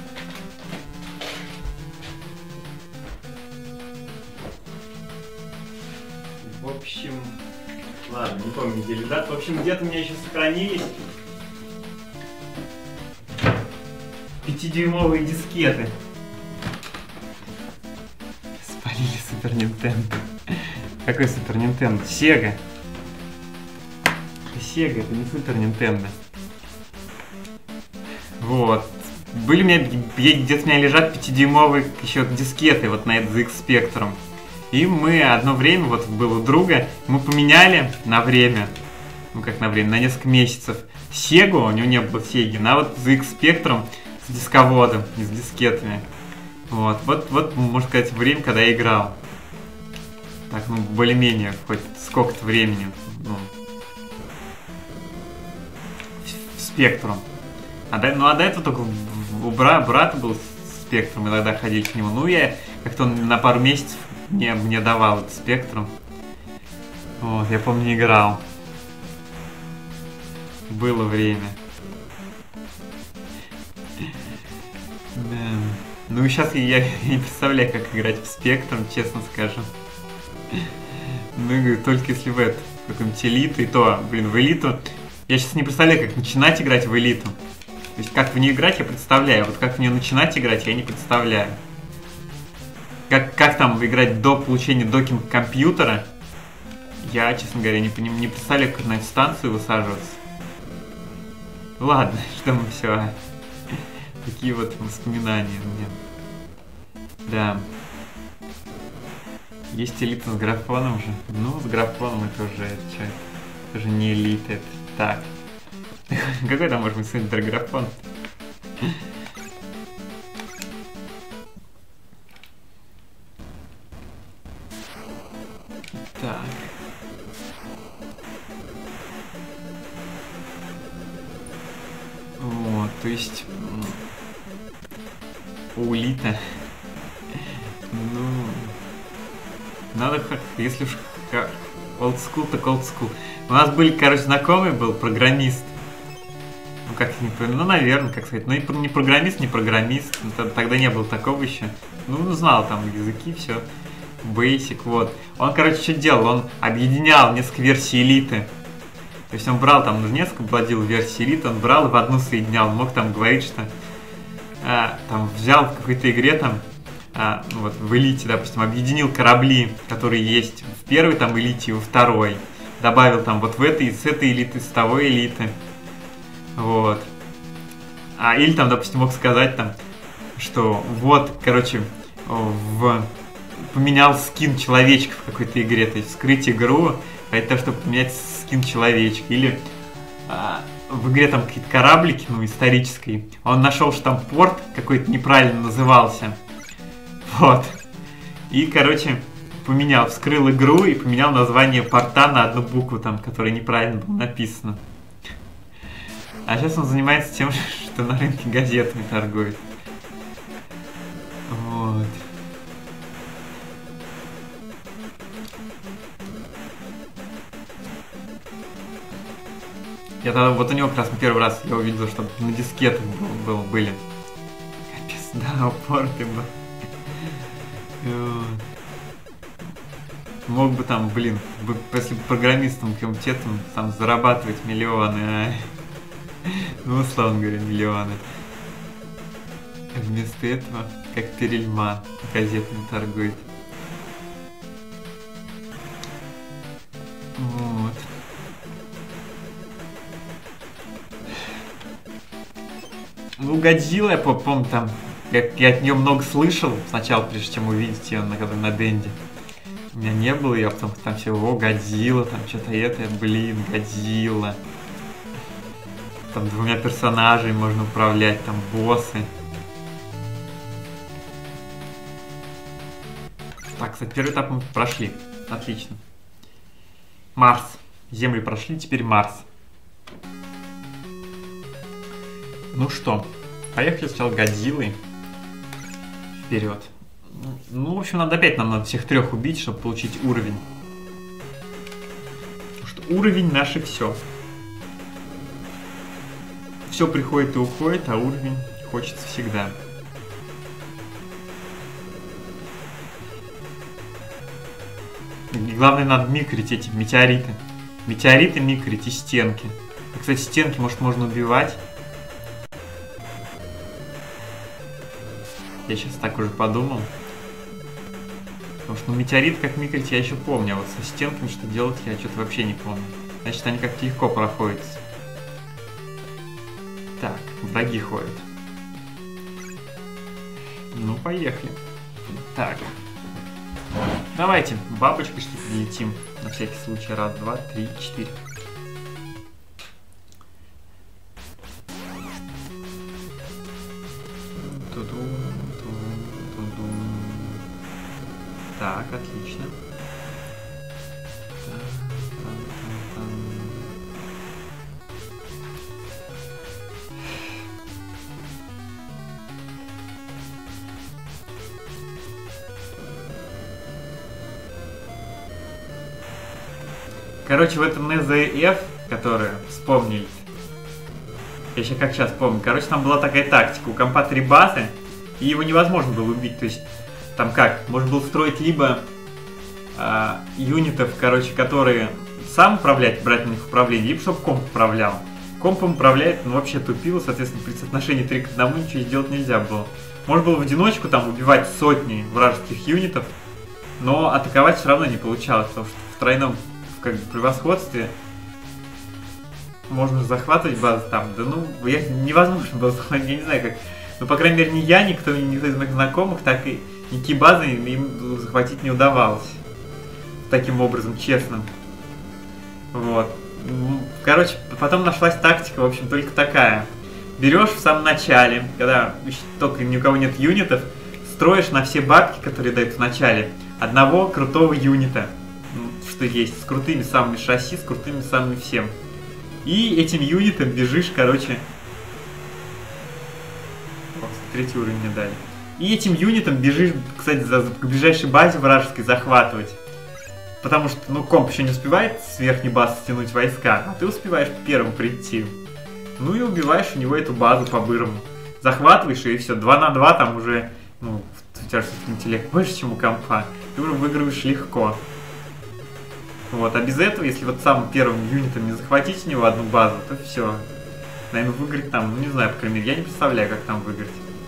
В общем... Ладно, не помню, где лежат. В общем, где-то у меня еще сохранились пятидюймовые дискеты. Спалили Супер Нинтендо. Какой Супер Нинтендо? Сега. Сега, это не Супер Нинтендо. Вот. Были у меня, где-то у меня лежат пятидюймовые еще дискеты вот на этот зет икс Spectrum. И мы одно время, вот было у друга, мы поменяли на время, ну как на время, на несколько месяцев, Сегу, у него не было Сеги, на вот зет икс Spectrum с дисководом и с дискетами. Вот, вот, вот, можно сказать, время, когда я играл. Так, ну, более-менее, хоть сколько-то времени, ну, в Spectrum. А до, ну, а до этого только у бра, брата был Spectrum, и тогда ходили к нему. Ну, я как-то он на пару месяцев мне, мне давал этот Spectrum. Вот, я помню, играл. Было время. Да. Ну, и сейчас я, я не представляю, как играть в Spectrum, честно скажу. Ну, только если в это, в какую-нибудь элиту, и то, блин, в элиту. Я сейчас не представляю, как начинать играть в элиту. То есть, как в нее играть, я представляю. Вот как в нее начинать играть, я не представляю. Как, как там играть до получения докинга компьютера, я, честно говоря, не, не представляю, как на эту станцию высаживаться. Ладно, что мы все. Такие вот воспоминания у меня. Да. Есть элита с графоном же. Ну, с графоном это уже, это что? Это же не элита, это так. Какой там может быть суперграфон? Так. Вот, то есть у элита. Ну, надо, если уж олдскул, так олдскул. У нас были, короче, знакомый был программист. Ну, как не ну, наверное, как сказать. Ну, не программист, не программист. Тогда не было такого еще. Ну, знал там языки, все. Basic, вот. Он, короче, что делал? Он объединял несколько версий элиты. То есть он брал там несколько владел версий Elite, он брал и в одну соединял. Он мог там говорить, что а, там взял в какой-то игре там, а, ну, вот в Elite, допустим, объединил корабли, которые есть в первой там Elite и во второй. Добавил там вот в этой, с этой элиты, с того элиты. Вот. А, или там, допустим, мог сказать там, что вот, короче, в... поменял скин человечка в какой-то игре. То есть вскрыть игру, ради того, чтобы поменять скин человечка. Или а, в игре там какие-то кораблики, ну, исторические. Он нашел, что там порт какой-то неправильно назывался. Вот. И, короче, поменял, вскрыл игру и поменял название порта на одну букву, там, которая неправильно была написана. А сейчас он занимается тем, что на рынке газетами торгует. Вот. Я тогда, вот у него как раз первый раз я увидел, что на дискетах был, был, были. Капец, да, упорты был. Мог бы там, блин, если бы программистом каким-то там зарабатывать миллионы, а... ну, условно говоря, миллионы. А вместо этого, как Перельман, газетами торгует. Вот. Ну, Годзилла, я помню, там, я, я от нее много слышал сначала, прежде чем увидеть ее на, на Денде. У меня не было ее, а потом там все, о, Годзилла, там что-то это, блин, Годзилла. Там двумя персонажами можно управлять, там боссы. Так, кстати, первый этап мы прошли. Отлично. Марс. Землю прошли, теперь Марс. Ну что, поехали сначала Годзиллой. Вперед. Ну, в общем, надо опять нам надо всех трех убить, чтобы получить уровень. Потому что уровень наше все. Все приходит и уходит, а уровень хочется всегда. И главное, надо микрить эти метеориты. Метеориты микрить и стенки. И, кстати, стенки, может, можно убивать. Я сейчас так уже подумал. Потому что ну, метеорит как микрить я еще помню, а вот со стенками что делать я что-то вообще не помню. Значит, они как-то легко проходятся. Так, враги ходят. Ну, поехали. Так. Давайте бабочкой что-то летим. На всякий случай. Раз, два, три, четыре. Так, отлично. Короче, в этом эн зэ эф, который вспомнили, я еще как сейчас помню, короче, там была такая тактика, у компа три базы, и его невозможно было убить, то есть, там как, можно было строить либо э, юнитов, короче, которые сам управлять, брать на них управление, либо чтобы комп управлял. Компом управляет, ну, вообще тупило, соответственно, при соотношении три к одному ничего сделать нельзя было. Можно было в одиночку там убивать сотни вражеских юнитов, но атаковать все равно не получалось, потому что в тройном как бы превосходстве можно захватывать базы там, да ну, я, невозможно было захватить, я не знаю как, ну, по крайней мере, ни я, никто, никто из моих знакомых, так и никакие базы им захватить не удавалось. Таким образом, честно. Вот. Короче, потом нашлась тактика, в общем, только такая. Берешь в самом начале, когда только ни у кого нет юнитов, строишь на все бабки, которые дают в начале, одного крутого юнита. Что есть, с крутыми самыми шасси, с крутыми самыми всем. И этим юнитом бежишь, короче... О, третий уровень мне дали. И этим юнитом бежишь, кстати, за, к ближайшей базе вражеской захватывать. Потому что, ну, комп еще не успевает с верхней базы стянуть войска, а ты успеваешь первым прийти. Ну и убиваешь у него эту базу по-бырому. Захватываешь ее, и все, два на два там уже, ну, у тебя же интеллект больше, чем у компа. Ты уже выигрываешь легко. Вот, а без этого, если вот самым первым юнитом не захватить у него одну базу, то все. Наверное, выиграть там, ну не знаю, по крайней мере, я не представляю, как там выиграть.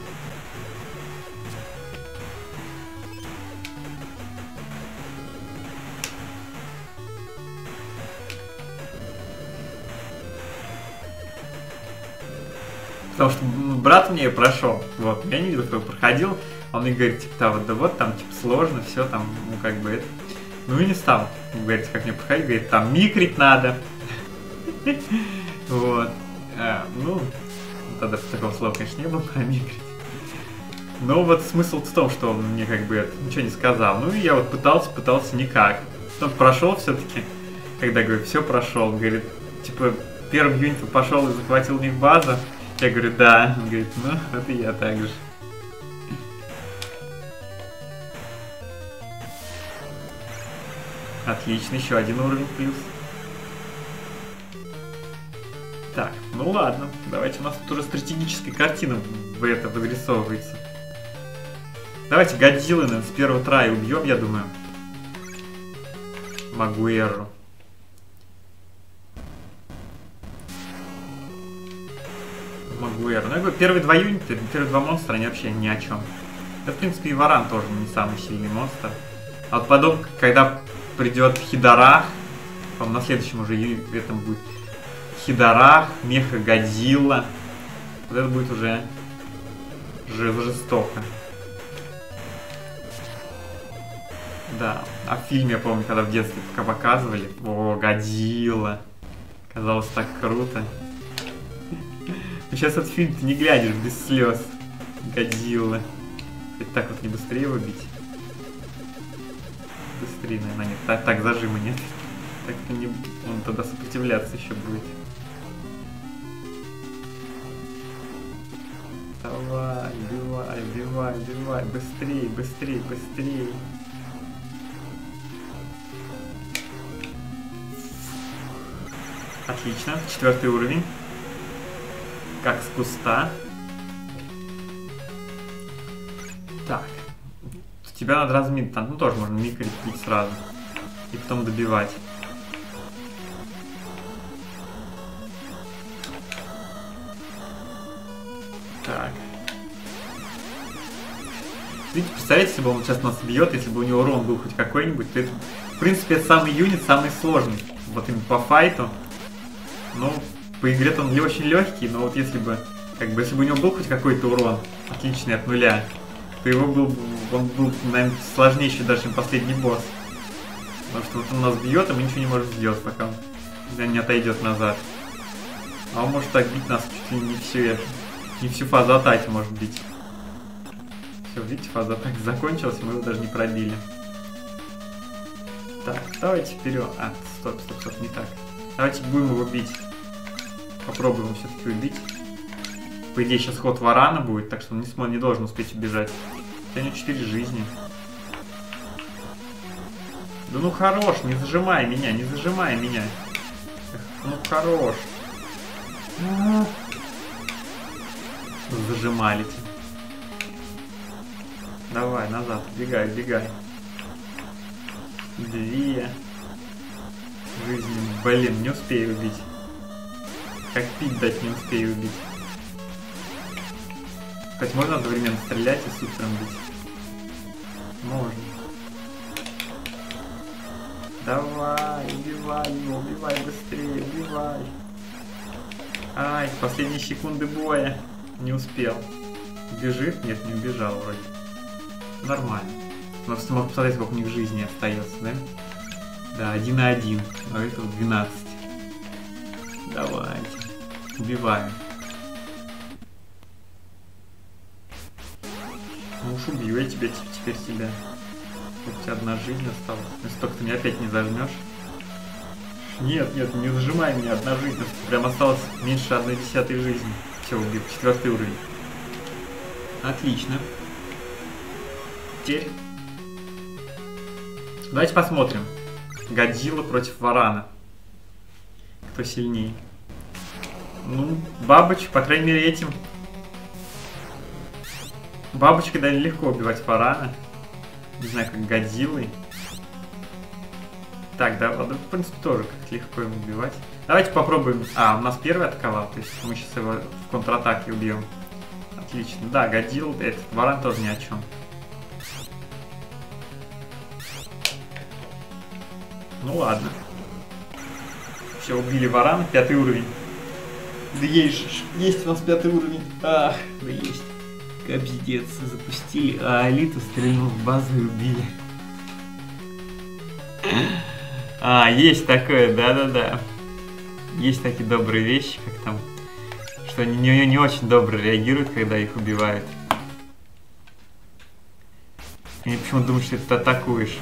Потому что брат мне прошел, вот, я не видел, кто проходил, он мне говорит, типа, да, вот, да вот, там, типа, сложно, все там, ну, как бы, это... Ну, и не стал, говорит, как мне проходить, говорит, там, микрить надо. Вот. Ну, тогда такого слова, конечно, не было про микрить. Но вот смысл в том, что он мне, как бы, ничего не сказал. Ну, и я вот пытался, пытался никак. Потом прошел все-таки, когда, говорю, все прошел, говорит, типа, первым юнитом пошел и захватил у них базу. Я говорю, да. Он говорит, ну, это я так же. Отлично, еще один уровень плюс. Так, ну ладно. Давайте, у нас тут уже стратегическая картина в это вырисовывается. Давайте Годзиллы, наверное, с первого трая убьем, я думаю. Магуэру. Магуэру. Ну, я говорю, первые два юнита, первые два монстра, они вообще ни о чем. Да, в принципе, и Варан тоже не самый сильный монстр. А вот потом, когда придет Хидарах, по-моему, на следующем уже этом будет Хидарах, Меха Годзилла. Вот это будет уже жестоко. Да, а в фильме, я помню, когда в детстве пока показывали, о, Годзилла. Казалось так круто. Но сейчас этот фильм ты не глядишь без слез. Годзилла. Хоть так вот не быстрее его бить. Быстрее, наверное, нет. Так, так зажима нет. Так-то не... Он тогда сопротивляться еще будет. Давай, убивай, убивай, убивай. Быстрее, быстрее, быстрее. Отлично. Четвертый уровень. Как с куста. Так. Тебя надо разминить. Там, ну, тоже можно микрить бить сразу. И потом добивать. Так. Видите, представляете, если бы он сейчас нас бьет, если бы у него урон был хоть какой-нибудь, то это, в принципе, это самый юнит, самый сложный. Вот именно по файту. Ну, по игре-то он не очень легкий, но вот если бы, как бы, если бы у него был хоть какой-то урон, отличный от нуля, то его был, он был, наверное, сложнейший даже, чем последний босс. Потому что вот он нас бьет, и мы ничего не можем сделать, пока он не отойдет назад. А он может так бить нас чуть ли не всю, не всю фазу атаки может бить. Все, видите, фаза атаки закончилась, и мы его даже не пробили. Так, давайте вперед. А, стоп, стоп, стоп, не так. Давайте будем его бить. Попробуем все-таки убить. По идее, сейчас ход Варана будет, так что он не, сможет, не должен успеть убежать. У него четыре жизни. Да ну хорош, не зажимай меня, не зажимай меня. Эх, ну хорош. Зажимали-те. Давай, назад, убегай, убегай. Две жизни. Блин, не успею убить. Как пить дать, не успею убить. Хоть можно одновременно стрелять и супером бить? Можно. Давай, убивай его, убивай быстрее, убивай. Ай, последние секунды боя. Не успел. Бежит? Нет, не убежал вроде. Нормально. Но просто можно посмотреть, сколько у них жизни остается, да? Да, один на один. А это двенадцать. Давайте. Убиваем. Ну уж убью я тебя теперь себя. Вот у тебя одна жизнь осталась. Если только ты меня опять не зажмешь. Нет, нет, не зажимай меня, одна жизнь. Прям осталось меньше одной десятой жизни. Все, убил. Четвертый уровень. Отлично. Теперь давайте посмотрим. Годзилла против Варана. Кто сильнее? Ну, бабочек, по крайней мере, этим. Бабочкой, да, легко убивать Варана. Не знаю, как Годзиллой. Так, да, в принципе, тоже как-то легко ему убивать. Давайте попробуем. А, у нас первый атаковал, то есть мы сейчас его в контратаке убьем. Отлично. Да, Годзилла, этот варан тоже ни о чем. Ну ладно. Все, убили варана, пятый уровень. Да есть, есть у нас пятый уровень. Ах, да есть. Капздец, запустили, а Алиту стрельнул в базу и убили. А, есть такое, да-да-да. Есть такие добрые вещи, как там, что они не, не очень добро реагируют, когда их убивают. Они почему-то думают, что ты атакуешь.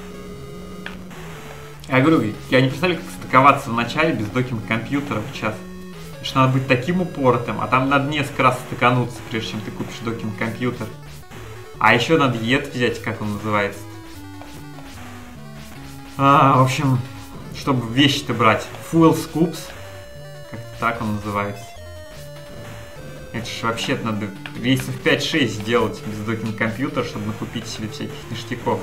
Я говорю, я не представляю, как стыковаться в начале без докинга компьютера сейчас. Что надо быть таким упоротым, а там надо несколько раз стыкануться, прежде чем ты купишь докинг компьютер. А еще надо ед взять, как он называется. А, в общем, чтобы вещи-то брать. Fuel Scoops. Как-то так он называется. Это ж вообще надо рейсов пять-шесть сделать без докинг компьютера, чтобы накупить себе всяких ништяков.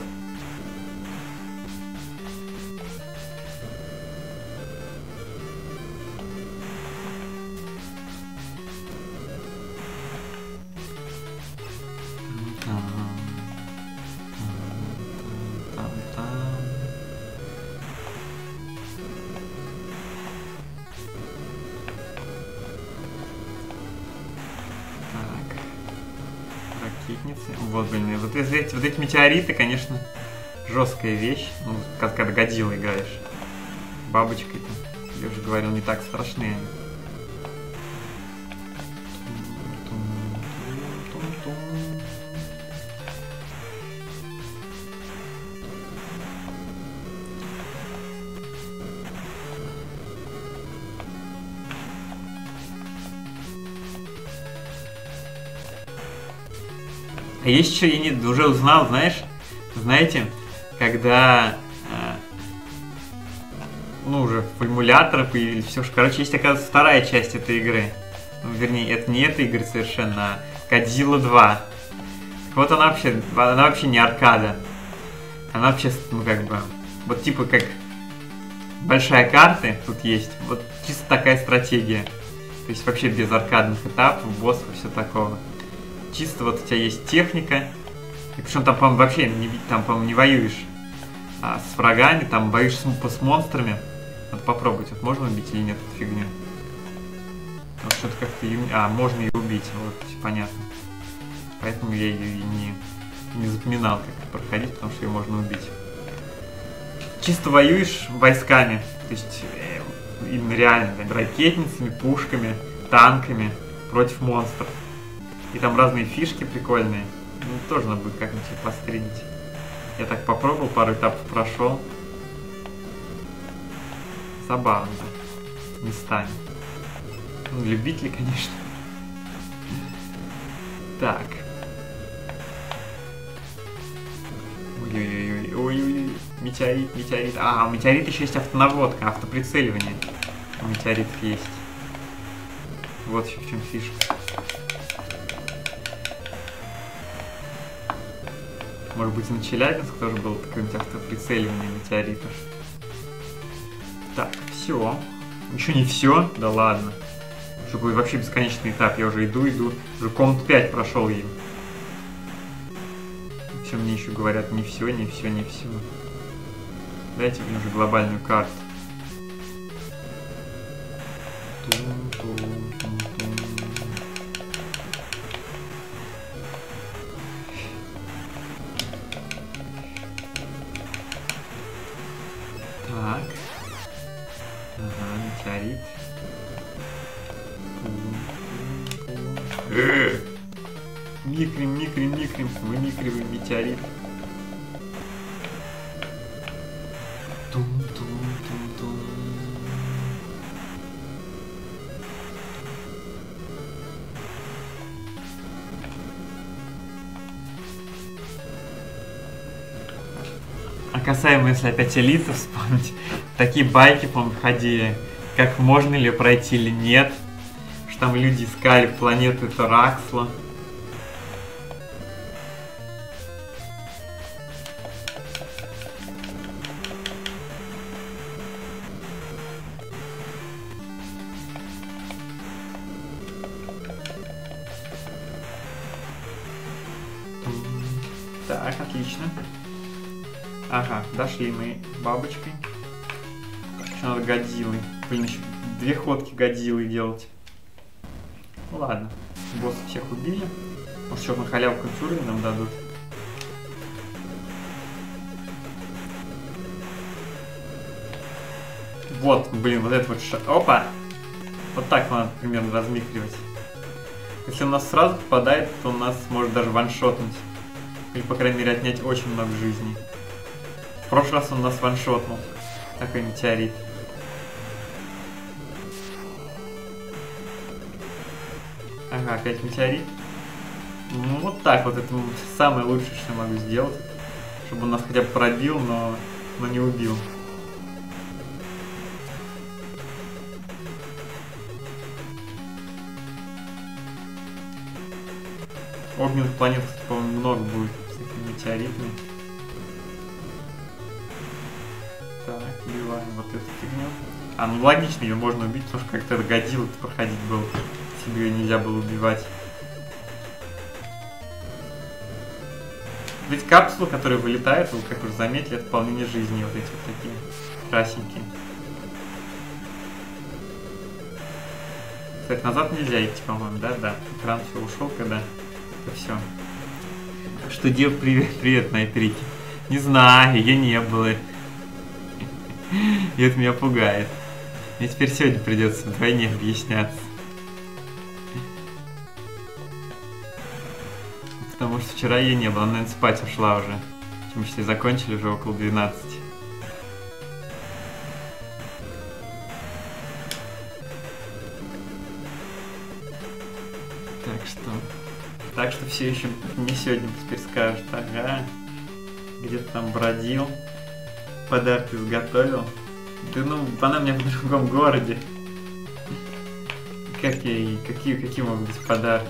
Вот, блин, вот эти, вот эти метеориты, конечно, жесткая вещь. Ну, как когда Годзиллу играешь. Бабочкой там, я уже говорил, не так страшные. А есть еще, я не, уже узнал, знаешь, знаете, когда, э, ну, уже эмуляторы появились, все, короче, есть, оказывается, вторая часть этой игры. Ну, вернее, это не этой игры совершенно, а Годзилла два. Так вот она вообще, она вообще не аркада. Она вообще, ну, как бы, вот типа как большая карта тут есть, вот чисто такая стратегия. То есть вообще без аркадных этапов, боссов и все такого. Чисто вот у тебя есть техника. И причем там, по-моему, вообще не, там, по-моему, не воюешь а, с врагами, там боишься с, с монстрами. Надо попробовать, вот можно убить или нет эту фигню. Вот что-то как-то... А, можно ее убить, вот, все понятно. Поэтому я ее и не, не запоминал, как проходить, потому что ее можно убить. Чисто воюешь войсками, то есть э, именно реально, да, ракетницами, пушками, танками против монстров. И там разные фишки прикольные. Ну, тоже надо будет как-нибудь постримить. Я так попробовал, пару этапов прошел. Забавно, да. Местами. Ну, любители, конечно. Так. Ой-ой-ой, ой-ой-ой. Метеорит, метеорит. А, у метеорита еще есть автонаводка, автоприцеливание. У метеоритов есть. Вот еще в чем фишка. Может быть, и на Челябинск тоже было какое-нибудь автоприцеливание метеоритов. Так, все. Еще не все? Да ладно. Что будет вообще бесконечный этап. Я уже иду, иду. Уже комнату пять прошел им. Все мне еще говорят, не все, не все, не все. Дайте мне уже глобальную карту. Так. Ага, метеорит. Э-э-э. Микрим, микрим, микрим, вымикриваем метеорит. Тум-тум-тум-тум. А касаемо, если опять элиту вспомнить, такие байки, по-моему, ходили, как можно ли пройти или нет, что там люди искали планету Тараксла. Так, отлично. Ага, дошли мы бабочкой. Еще надо Годзиллой. Блин, еще две ходки Годзиллы делать. Ну ладно. Босса всех убили. Может, что на халявку уровень нам дадут. Вот, блин, вот это вот ша... Опа! Вот так надо примерно размикривать. Если он нас сразу попадает, то он нас может даже ваншотнуть. Или, по крайней мере, отнять очень много жизней. В прошлый раз он нас ваншотнул. Такой метеорит. Ага, опять метеорит. Ну, вот так вот. Это самое лучшее, что я могу сделать. Чтобы он нас хотя бы пробил, но, но не убил. Огненных планет, по-моему, много будет с этими метеоритами. Так, убиваем вот эту фигню. А, ну логично, ее можно убить, потому что как-то это Годзилла проходить было. Если ее нельзя было убивать. Ведь капсулы, которые вылетают, вы как уже заметили, это полнение жизни. Вот эти вот такие красненькие. Кстати, назад нельзя идти, по-моему, да? Да. Экран все ушел, когда... Это все. Что, дев, привет, привет, Найтрики. Не знаю, ее не было. И это меня пугает. Мне теперь сегодня придется вдвойне объясняться. Потому что вчера ее не было, она, наверное, спать ушла уже. Мы считай, закончили уже около двенадцати. Так что... Так что все еще не сегодня теперь скажут, ага, где-то там бродил, подарки изготовил. Да ну, она у меня в другом городе. Как я, какие, какие могут быть подарки?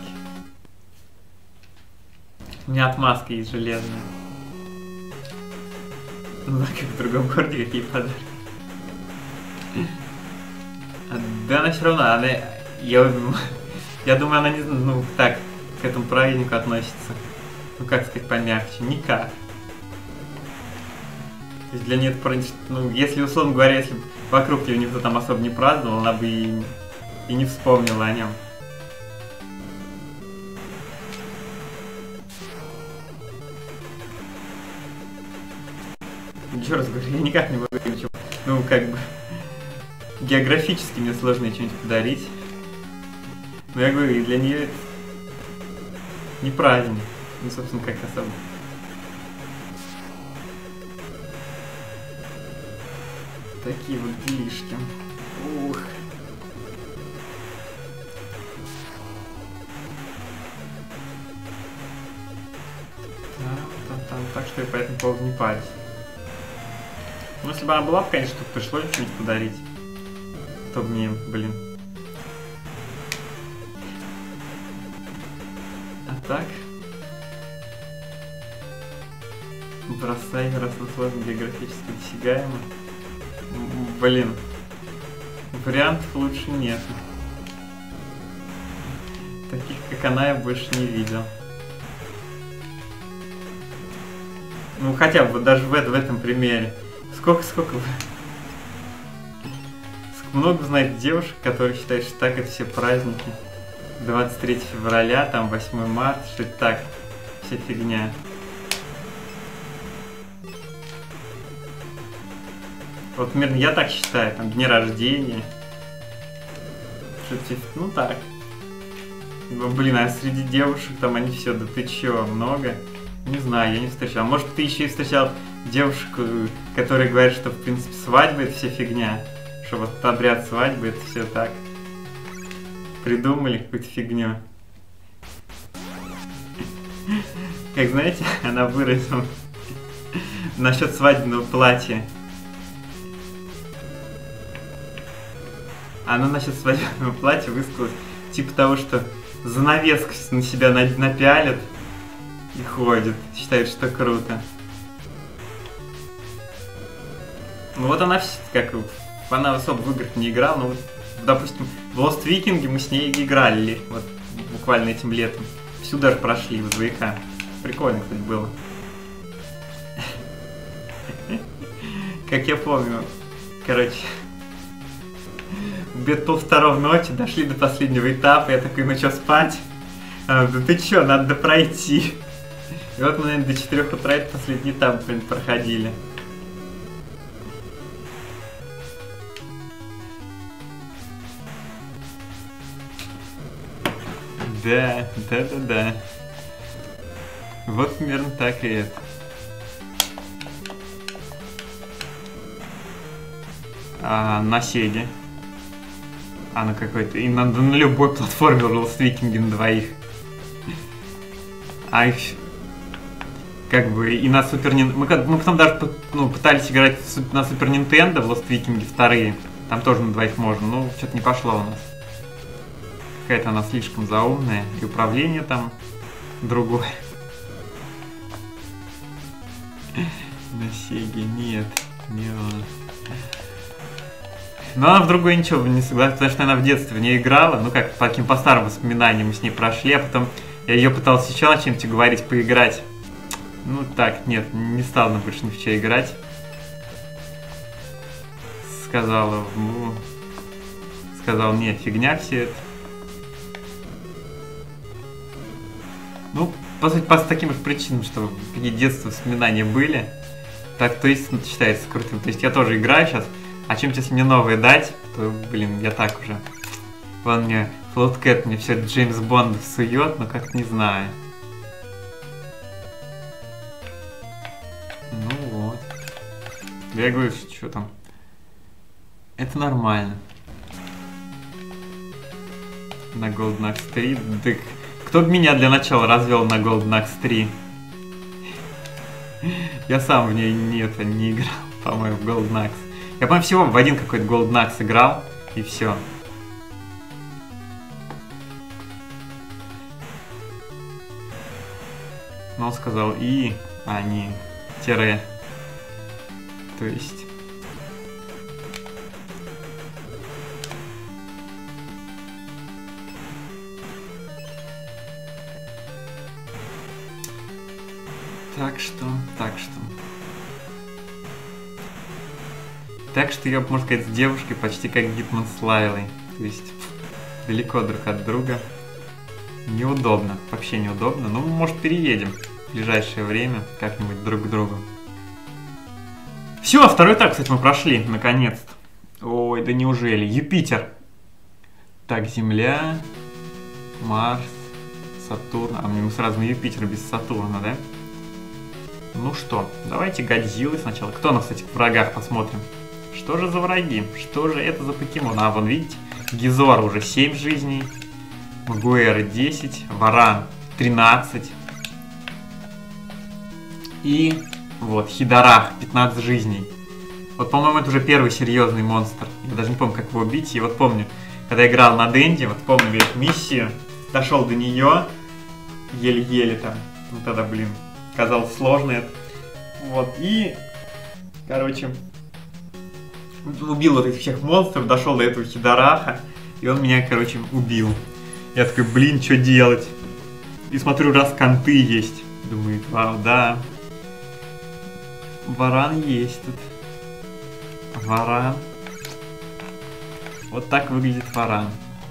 У меня отмазка есть железная. Ну, как в другом городе какие подарки? Да она все равно, она... Я, я думаю, она не... Ну, так... к этому празднику относится, ну как сказать помягче, никак. То есть для нее это, ну, если, условно говоря, если вокруг ее никто там особо не праздновал, она бы и, и не вспомнила о нем. Еще раз говорю, я никак не могу ничего, ну как бы, географически мне сложно что-нибудь подарить. Но я говорю, и для нее не праздник. Ну, собственно, как особо. Такие вот делишки. Ух. Да, там, там, так что я по этому поводу не парюсь. Ну, если бы она была, конечно, то пришлось что-нибудь подарить. То мне, блин. Так. Бросай, раз он сложно географически досягаемо. Блин. Вариантов лучше нет. Таких, как она, я больше не видел. Ну, хотя бы даже в, в этом примере. Сколько, сколько... Много знает девушек, которые считают, что так это все праздники. двадцать третьего февраля, там восьмое марта, что это так, вся фигня. Вот, примерно, я так считаю, там, дни рождения. Что-то, ну так. Блин, а среди девушек там они все, да ты чё, много? Не знаю, я не встречал. Может, ты еще и встречал девушек, которые говорят, что, в принципе, свадьба это вся фигня. Что вот обряд свадьбы это все так. Придумали какую-то фигню. Как знаете, она выразила насчет свадебного платья. Она насчет свадебного платья высказалась типа того, что занавеску на себя напялят и ходят. Считает, что круто. Ну вот она как она особо в играх не играла, но вот, допустим, в Lost Vikings мы с ней играли вот буквально этим летом. Всю даже прошли в ВК. Прикольно, кстати, было. Как я помню, короче, где-то полвторого ночи дошли до последнего этапа, я такой, ну что, спать? А, да ты чё, надо пройти. И вот мы, наверное, до четырёх утра этот последний этап, блин, проходили. Да, да-да-да. Вот примерно так и это. А, на Сеге. А на какой-то... И на, на любой платформе Lost Vikings на двоих. А их... Как бы и на Супер Нинтендо... Мы, мы потом даже ну, пытались играть на Супер Нинтендо в Lost Vikings вторые. Там тоже на двоих можно. Ну, что-то не пошло у нас. Какая-то она слишком заумная. И управление там другое. На Сеге нет. Не он. Но она в другой ничего не согласилась, потому что она в детстве в ней играла. Ну как, по таким по старым воспоминаниям мы с ней прошли. А потом я ее пытался еще на чем-то говорить, поиграть. Ну так, нет, не стал на больше ни в что играть. Сказала, ну... Сказал, нет, фигня все это. Ну, по сути, по таким же причинам, что какие детства воспоминания были, так то есть считается крутым. То есть я тоже играю сейчас, а чем-то если мне новое дать, то, блин, я так уже. Вон мне Float Cat мне все Джеймс Бонд сует, но как-то не знаю. Ну вот. Я говорю, что там. Это нормально. На Golden Axe три. Да, кто бы меня для начала развел на Golden Axe три? Я сам в ней нет, не играл, по-моему, в Golden Axe. Я, по-моему, всего в один какой-то Golden Axe играл, и все. Но он сказал и, а не тире. То есть... Так что, так что... Так что я, можно сказать, с девушкой почти как Гитман с Лайлой. То есть, далеко друг от друга. Неудобно, вообще неудобно. Ну, может, переедем в ближайшее время как-нибудь друг к другу. Все, второй этап, кстати, мы прошли, наконец-то. Ой, да неужели? Юпитер. Так, Земля, Марс, Сатурн. А мне мы сразу на Юпитер без Сатурна, да? Ну что, давайте Годзиллы сначала. Кто у нас, кстати, в врагах, посмотрим. Что же за враги? Что же это за покемон? А, вон, видите, Гизор уже семь жизней. Магуэра десять. Варан тринадцать. И вот, Хидарах пятнадцать жизней. Вот, по-моему, это уже первый серьезный монстр. Я даже не помню, как его убить. И вот помню, когда играл на Денде, вот помню весь миссию, дошел до нее, еле-еле там. Ну тогда, блин, казалось сложно это. Вот, и, короче, убил вот этих всех монстров, дошел до этого Хидараха, и он меня, короче, убил. Я такой, блин, что делать? И смотрю, раз конты есть. Думаю, вау, да. Варан есть тут. Варан. Вот так выглядит Варан.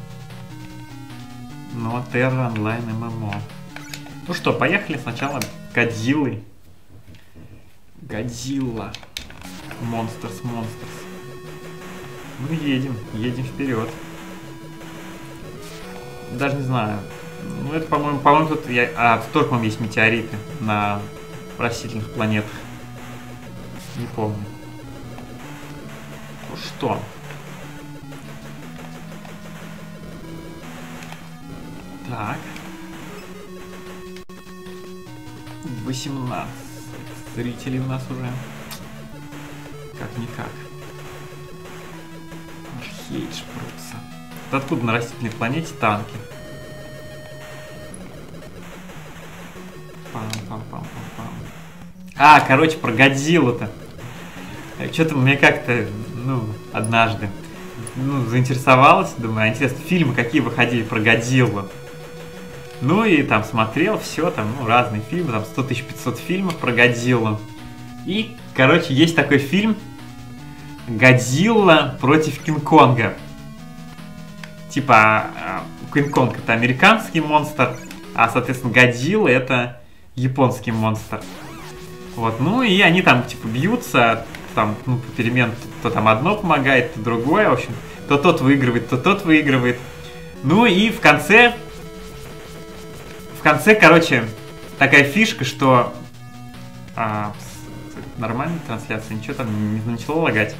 Ну, Терра онлайн эм эм о. Ну что, поехали сначала Годзиллы. Годзилла. Монстерс, монстерс. Ну, едем, едем вперед. Даже не знаю. Ну, это, по-моему, по-моему, тут я... А, тут тоже, по-моему, есть метеориты на растительных планетах. Не помню. Ну что? Так. восемнадцать зрителей у нас уже. Как-никак. Аж хейдж прутся. Откуда на растительной планете танки? Пам-пам-пам-пам-пам. А, короче, про Годзиллу-то. Что-то мне как-то, ну, однажды, ну, заинтересовалась. Думаю, а интересно, фильмы какие выходили про Годзиллу? Ну и там смотрел все, там, ну, разные фильмы, там сто тысяч пятьсот фильмов про Годзиллу. И Короче, есть такой фильм «Годзилла против Кинг-Конга». Типа, Кинг-Конг это американский монстр, а, соответственно, Годзилла это японский монстр. Вот, ну и они там, типа, бьются, там, ну, попеременно, то там одно помогает, то другое, в общем, то тот выигрывает, то тот выигрывает. Ну и в конце, в конце, короче, такая фишка, что... А, нормальная трансляция, ничего там не начало лагать.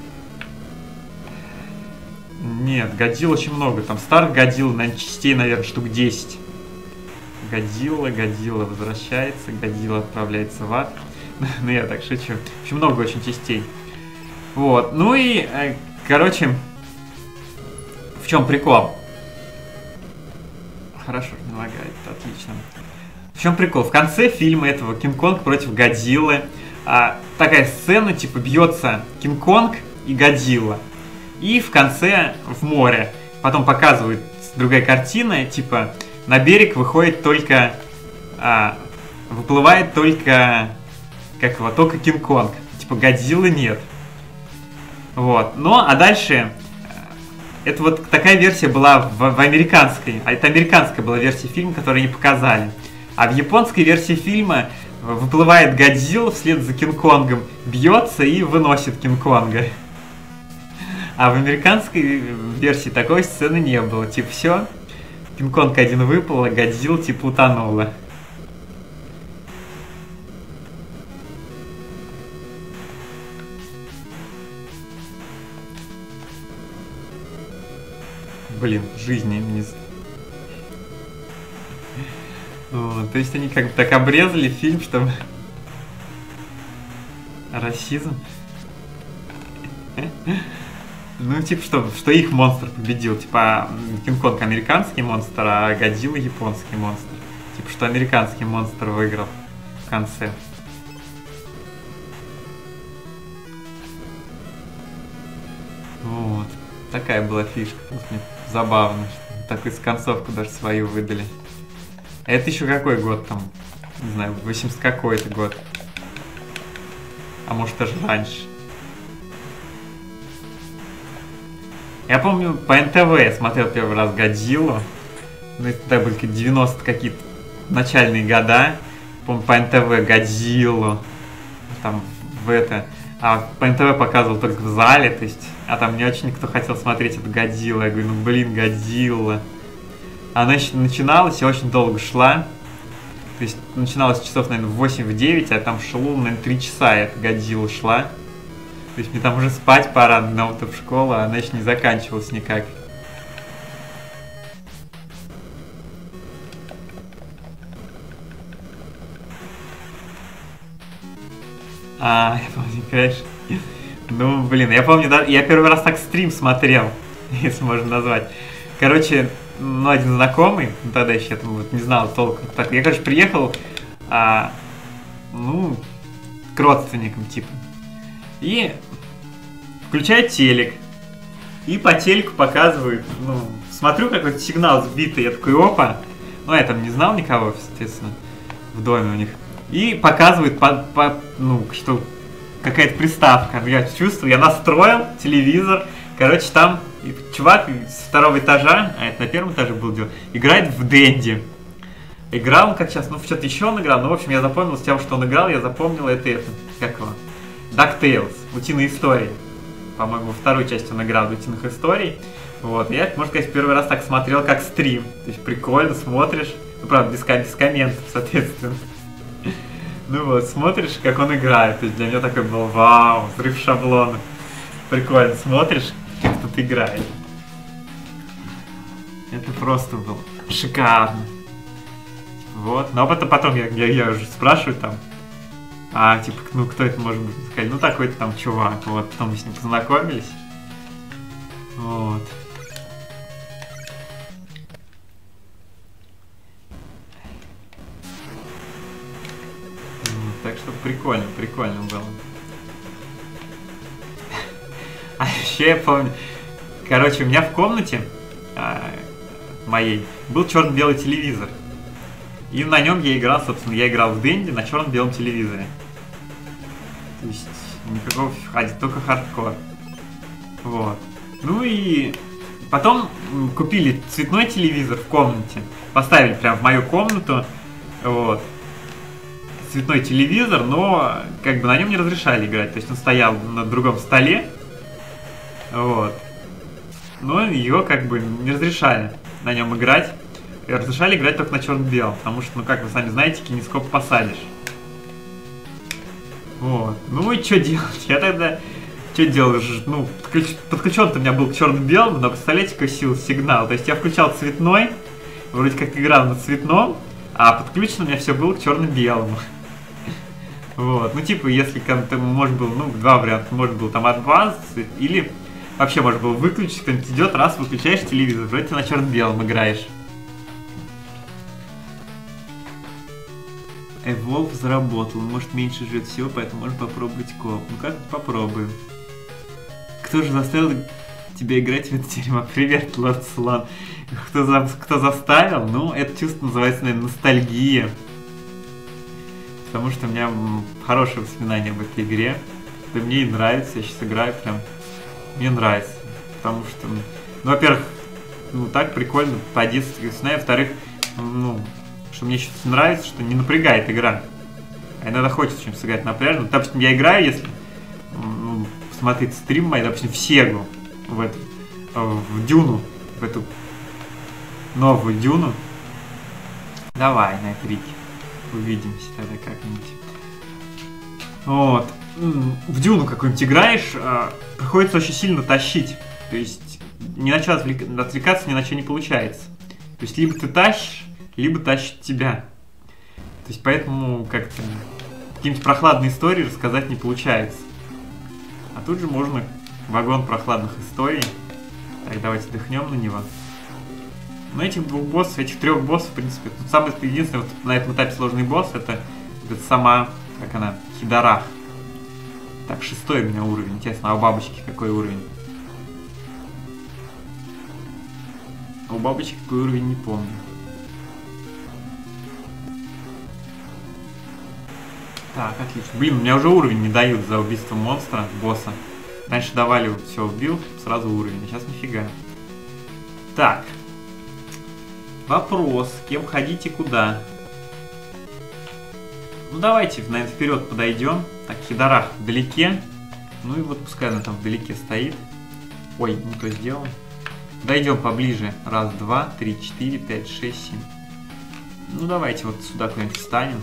Нет, Годзилл очень много. Там старых Годзилл, наверное, частей, наверное, штук десять. Годзилла, Годзилла возвращается, Годзилла отправляется в ад. Ну, я так шучу. В общем, много очень частей. Вот. Ну и, короче, в чем прикол? Хорошо, не лагает, отлично. В чем прикол? В конце фильма этого Кинг-Конг против Годзиллы а, такая сцена, типа, бьется Кинг-Конг и Годзилла. И в конце в море. Потом показывают другая картина, типа, на берег выходит только... А, выплывает только... Как его? Только Кинг-Конг. Типа, Годзиллы нет. Вот. Ну, а дальше... Это вот такая версия была в, в американской. А это американская была версия фильма, которую не показали. А в японской версии фильма выплывает Годзилла вслед за Кинг-Конгом, бьется и выносит Кинг-Конга. А в американской версии такой сцены не было. Типа, все, Кинг-Конг один выплыл, а Годзилла типа утонула. Блин, жизни не... Вот, то есть они как бы так обрезали фильм, чтобы... Расизм? Ну, типа, что, что их монстр победил. Типа, Кинг-Конг американский монстр, а Годзилла японский монстр. Типа, что американский монстр выиграл в конце. Вот. Такая была фишка. Мне забавно, что такую концовку даже свою выдали. Это еще какой год там? Не знаю, восемьдесят какой-то год. А может даже раньше. Я помню, по эн тэ вэ я смотрел первый раз Годзиллу. Ну, это тогда были девяностые какие-то начальные года. Помню, по эн тэ вэ Годзиллу. Там в это... А по эн тэ вэ показывал только в зале, то есть... А там не очень никто хотел смотреть эту Годзиллу. Я говорю, ну блин, Годзилла. Она еще начиналась и очень долго шла. То есть начиналась часов, наверное, в восемь-девять, а там шло, наверное, три часа эта Годзилла шла. То есть мне там уже спать пора, на утро в школу, а она еще не заканчивалась никак. А, я помню, конечно. Ну, блин, я помню, да, я первый раз так стрим смотрел, если можно назвать. Короче, ну, один знакомый, ну, тогда еще я там вот не знал толком. Так, я, короче, приехал, а, ну, к родственникам, типа. И включаю телек. И по телеку показывают, ну, смотрю, какой-то сигнал сбитый. Я такой, опа. Ну, я там не знал никого, соответственно, в доме у них. И показывает, по, по, ну, что какая-то приставка. Я чувствую, я настроил телевизор. Короче, там чувак с второго этажа, а это на первом этаже был дело, играет в Дэнди. Играл он как сейчас, ну, что-то еще он играл. Ну, в общем, я запомнил с тем, что он играл, я запомнил это, это, как его, DuckTales, Утиные истории. По-моему, во второй части он играл в Утиных историй. Вот, я, можно сказать, первый раз так смотрел, как стрим. То есть прикольно, смотришь. Ну, правда, без, без комментов, соответственно. Ну вот, смотришь, как он играет. То есть для меня такой был, вау, взрыв шаблона. Прикольно, смотришь, как тут играет. Это просто было шикарно. Вот, но потом, потом я, я, я уже спрашиваю там, а, типа, ну, кто это может быть? Сказать, ну, такой-то там чувак. Вот, потом мы с ним познакомились. Вот. Вот, так что прикольно, прикольно было. А еще я помню, короче, у меня в комнате а, моей был черно-белый телевизор. И на нем я играл, собственно, я играл в Дэнди на черно-белом телевизоре. То есть никакого фифа, только хардкор. Вот. Ну и потом купили цветной телевизор в комнате. Поставили прям в мою комнату. Вот. Цветной телевизор, но как бы на нем не разрешали играть. То есть он стоял на другом столе. Вот. Но ее как бы не разрешали на нем играть. И разрешали играть только на черно-белом. Потому что, ну как вы сами знаете, кинескоп посадишь. Вот. Ну и что делать? Я тогда... Что делал? Ну, подключен-то у меня был к черно-белому, но представляете, какой сил сигнал. То есть я включал цветной, вроде как играл на цветном, а подключено у меня все было к черно-белому. Вот. Ну, типа, если там, может был, ну, два варианта. Может был там адванс, или вообще может было выключить, кто-нибудь идет, раз выключаешь телевизор, вроде ты на черно-белом играешь. Evolve заработал, может меньше жрет всего, поэтому можно попробовать коп. Ну как попробуем. Кто же заставил тебя играть в это дерьмо? Привет, Лорд Слон. Кто, за, кто заставил? Ну, это чувство называется, наверное, ностальгия. Потому что у меня хорошие воспоминания об этой игре. Да мне и нравится, я сейчас играю прям. Мне нравится. Потому что, ну, во-первых, ну так прикольно, по детству, во-вторых, ну, что мне сейчас нравится, что не напрягает игра. А иногда хочется чем-то сыграть напряжно. Допустим, я играю, если ну, посмотреть стрим мой, допустим, в Сегу, в эту, в Дюну, в эту новую Дюну. Давай, на Трике. Увидимся тогда как-нибудь. Вот. В Дюну какую-нибудь играешь, приходится очень сильно тащить. То есть ни на что отвлекаться ни на что не получается. То есть либо ты тащишь, либо тащит тебя. То есть поэтому как-то какие-нибудь прохладные истории рассказать не получается. А тут же можно вагон прохладных историй. Так, давайте дыхнем на него. Но этих двух боссов, этих трех боссов, в принципе, тут самый единственный вот на этом этапе сложный босс, это, это сама, как она, Хидарах. Так, шестой у меня уровень. Интересно, а у бабочки какой уровень? А у бабочки какой уровень, не помню. Так, отлично. Блин, у меня уже уровень не дают за убийство монстра, босса. Раньше давали, все, убил, сразу уровень, а сейчас нифига. Так. Вопрос, кем ходить и куда? Ну давайте, наверное, вперед подойдем. Так, Хидарах вдалеке. Ну и вот пускай она там вдалеке стоит. Ой, не то сделал. Дойдем поближе. Раз, два, три, четыре, пять, шесть, семь. Ну давайте вот сюда куда-нибудь встанем.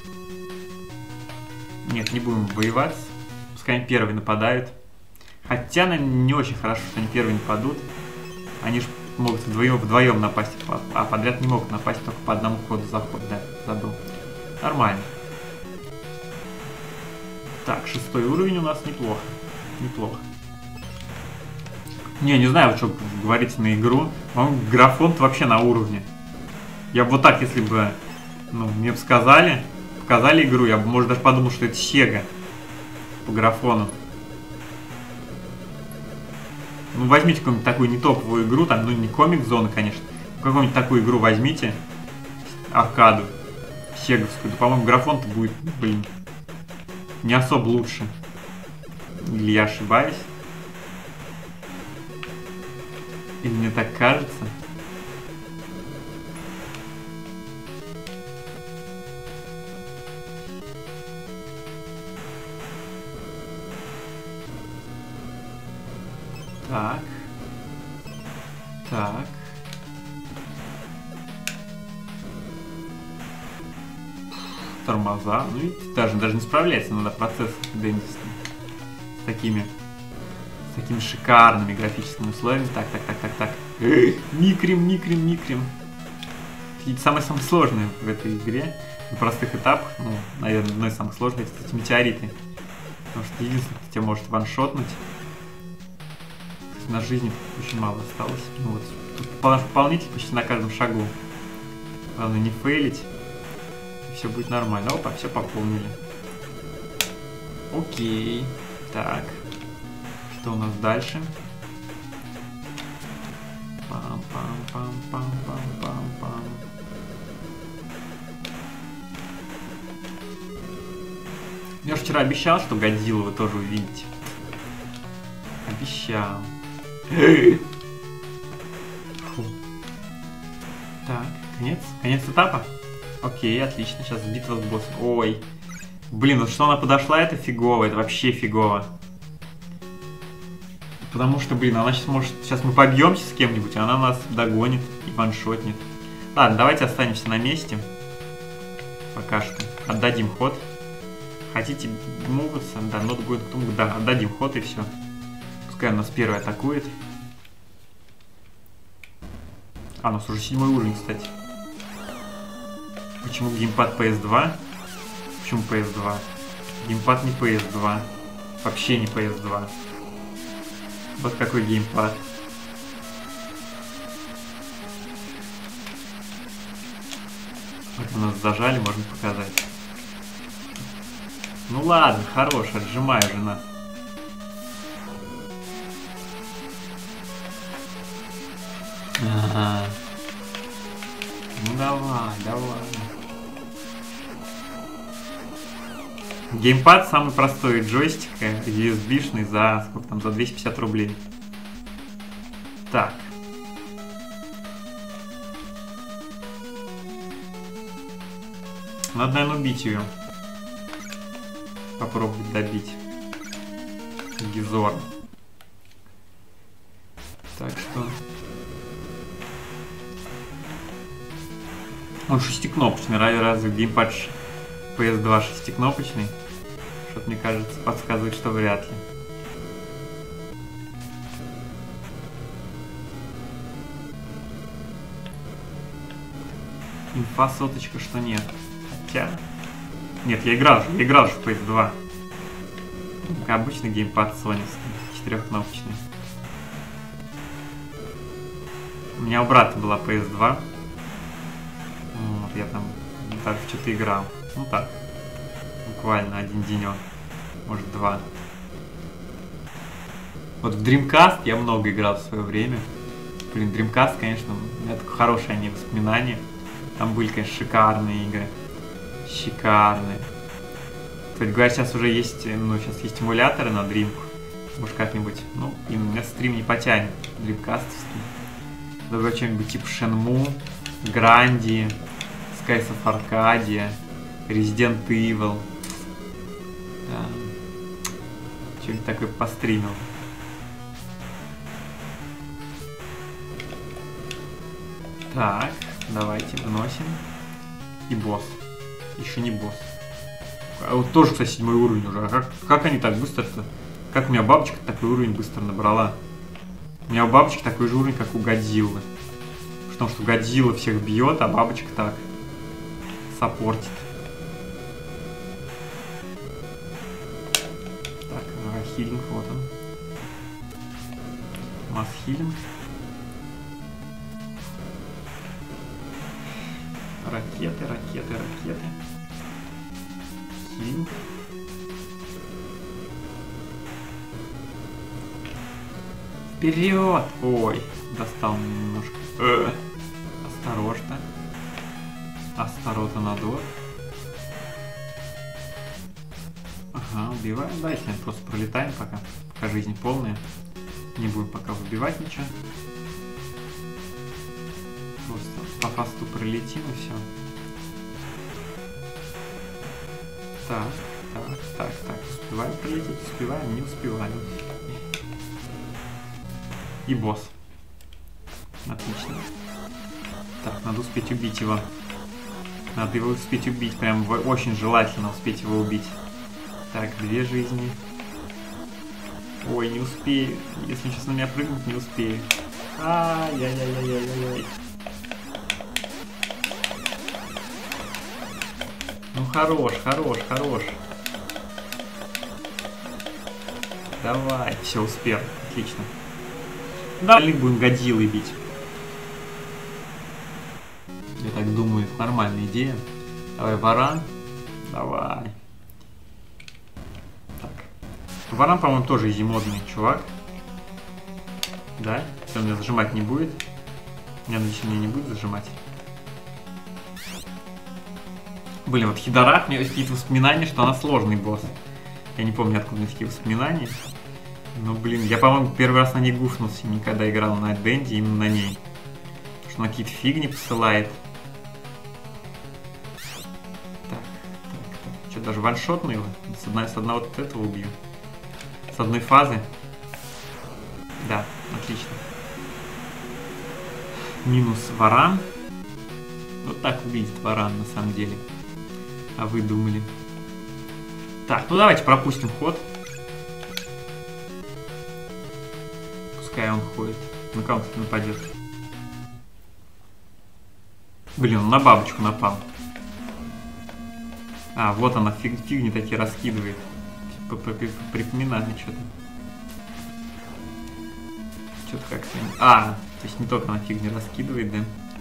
Нет, не будем воевать. Пускай они первые нападают. Хотя, наверное, не очень хорошо, что они первые нападут. Они же могут вдвоем, вдвоем напасть, а подряд не могут напасть только по одному ходу заход, да, забыл. Нормально. Так, шестой уровень у нас неплохо. Неплохо. Не, не знаю, что говорить на игру. По-моему, графон-то вообще на уровне. Я бы вот так, если бы, ну, мне бы сказали, показали игру, я бы, может, даже подумал, что это Сега по графону. Ну, возьмите какую-нибудь такую не топовую игру, там, ну, не комик-зона, конечно. Какую-нибудь такую игру возьмите, аркаду, сеговскую. Да, по-моему, графон-то будет, блин, не особо лучше. Или я ошибаюсь? Или мне так кажется? Так. Так. Тормоза. Ну и даже, даже не справляется надо процесс Денниса с такими с такими шикарными графическими условиями. Так, так, так, так, так. Микрим, микрим, микрим. Самое-самое сложное в этой игре. На простых этапах, ну, наверное, одно из самых сложных, это эти метеориты. Потому что единственное, кто тебя может ваншотнуть. На жизни очень мало осталось. Ну вот, тут пополнитель почти на каждом шагу. Главное не фейлить. И все будет нормально. Опа, все пополнили. Окей. Так. Что у нас дальше? Пам-пам-пам-пам-пам-пам-пам. Я же вчера обещал, что Годзиллу вы тоже увидите. Обещал. Фу. Так, конец. Конец этапа? Окей, отлично. Сейчас битва с боссом. Ой. Блин, вот что она подошла, это фигово. Это вообще фигово. Потому что, блин, она сейчас может... Сейчас мы побьемся с кем-нибудь, а она нас догонит и ваншотнет. Ладно, давайте останемся на месте. Пока что. Отдадим ход. Хотите муваться? Да, not going to move. Да, отдадим ход и все. Пускай он нас первый атакует. А, у нас уже седьмой уровень, кстати. Почему геймпад пи эс два? Почему пи эс два? Геймпад не пи эс два. Вообще не пи эс два. Вот какой геймпад. Вот у нас зажали, можно показать. Ну ладно, хорош, отжимаю же нас. Ага. Ну давай, давай. Геймпад самый простой джойстик, ю эс би-шный за сколько там, за двести пятьдесят рублей. Так. Надо, наверное, убить ее. Попробовать добить. Гизор. Так что... Он шестикнопочный. Разве геймпад пи эс два шестикнопочный? Что-то, мне кажется, подсказывает, что вряд ли. Инфа соточка, что нет. Хотя... Нет, я играл же, я играл же в пи эс два. Как обычный геймпад соневский, четырехкнопочный. У меня у брата была пи эс два. Вот, я там так что-то играл. Ну так. Буквально один денек. Может, два. Вот в Dreamcast я много играл в свое время. Блин, Dreamcast, конечно, у меня такое хорошее они воспоминания. Там были, конечно, шикарные игры. Шикарные. Кстати говоря, сейчас уже есть, ну, сейчас есть эмуляторы на Dreamku. Может, как-нибудь, ну, и у меня стрим не потянет. Dreamcast-овский. Давай что-нибудь типа Shenmue, Гранди, Skies of Arcadia, Resident Evil. Да. Что-нибудь такое постримил. Так, давайте выносим. И босс. Еще не босс. А вот тоже, кстати, седьмой уровень уже. А как, как они так быстро-то? Как у меня бабочка такой уровень быстро набрала? У меня у бабочки такой же уровень, как у Годзиллы. Потому что Годзилла всех бьет, а бабочка так саппортит. Так, а, хилинг, вот он. Масс хилинг. Ракеты, ракеты, ракеты. Хилинг. Вперед! Ой, достал меня немножко. Э, осторожно. Осторожно, надо. Ага, убиваем. Да, если просто пролетаем пока. Пока жизнь полная. Не будем пока выбивать ничего. Просто по фасту пролетим и все. Так, так, так, так. Успеваем пролететь, успеваем, не успеваем. И босс. Отлично. Так, надо успеть убить его. Надо его успеть убить. Прям очень желательно успеть его убить. Так, две жизни. Ой, не успею. Если он сейчас на меня прыгнет, не успею. Ай-яй-яй-яй-яй-яй. Ну хорош, хорош, хорош. Давай. Все, успел. Отлично. Дальше будем Годзиллой бить. Я так думаю, нормальная идея. Давай, Варан. Давай. Так. Варан, по-моему, тоже изимодный чувак. Да? Все, он меня зажимать не будет. Меня, надеюсь, меня не будет зажимать. Блин, вот Хидарах, у меня есть какие-то воспоминания, что она сложный босс. Я не помню, откуда у меня такие воспоминания. Но, блин, я, по-моему, первый раз на ней гуфнулся, никогда играл на Денди именно на ней. Потому что она какие-то фигни посылает. Так, так, так. Что, даже ваншотный его? С, одной, с одного вот этого убью. С одной фазы. Да, отлично. Минус варан. Вот так выглядит варан на самом деле. А вы думали? Так, ну давайте пропустим ход. Пускай он ходит. На кого он нападет? Блин, он на бабочку напал. А, вот она фиг, фигни такие раскидывает. Припоминаю что-то. Что-то как-то... А, то есть не только она фигни раскидывает, да?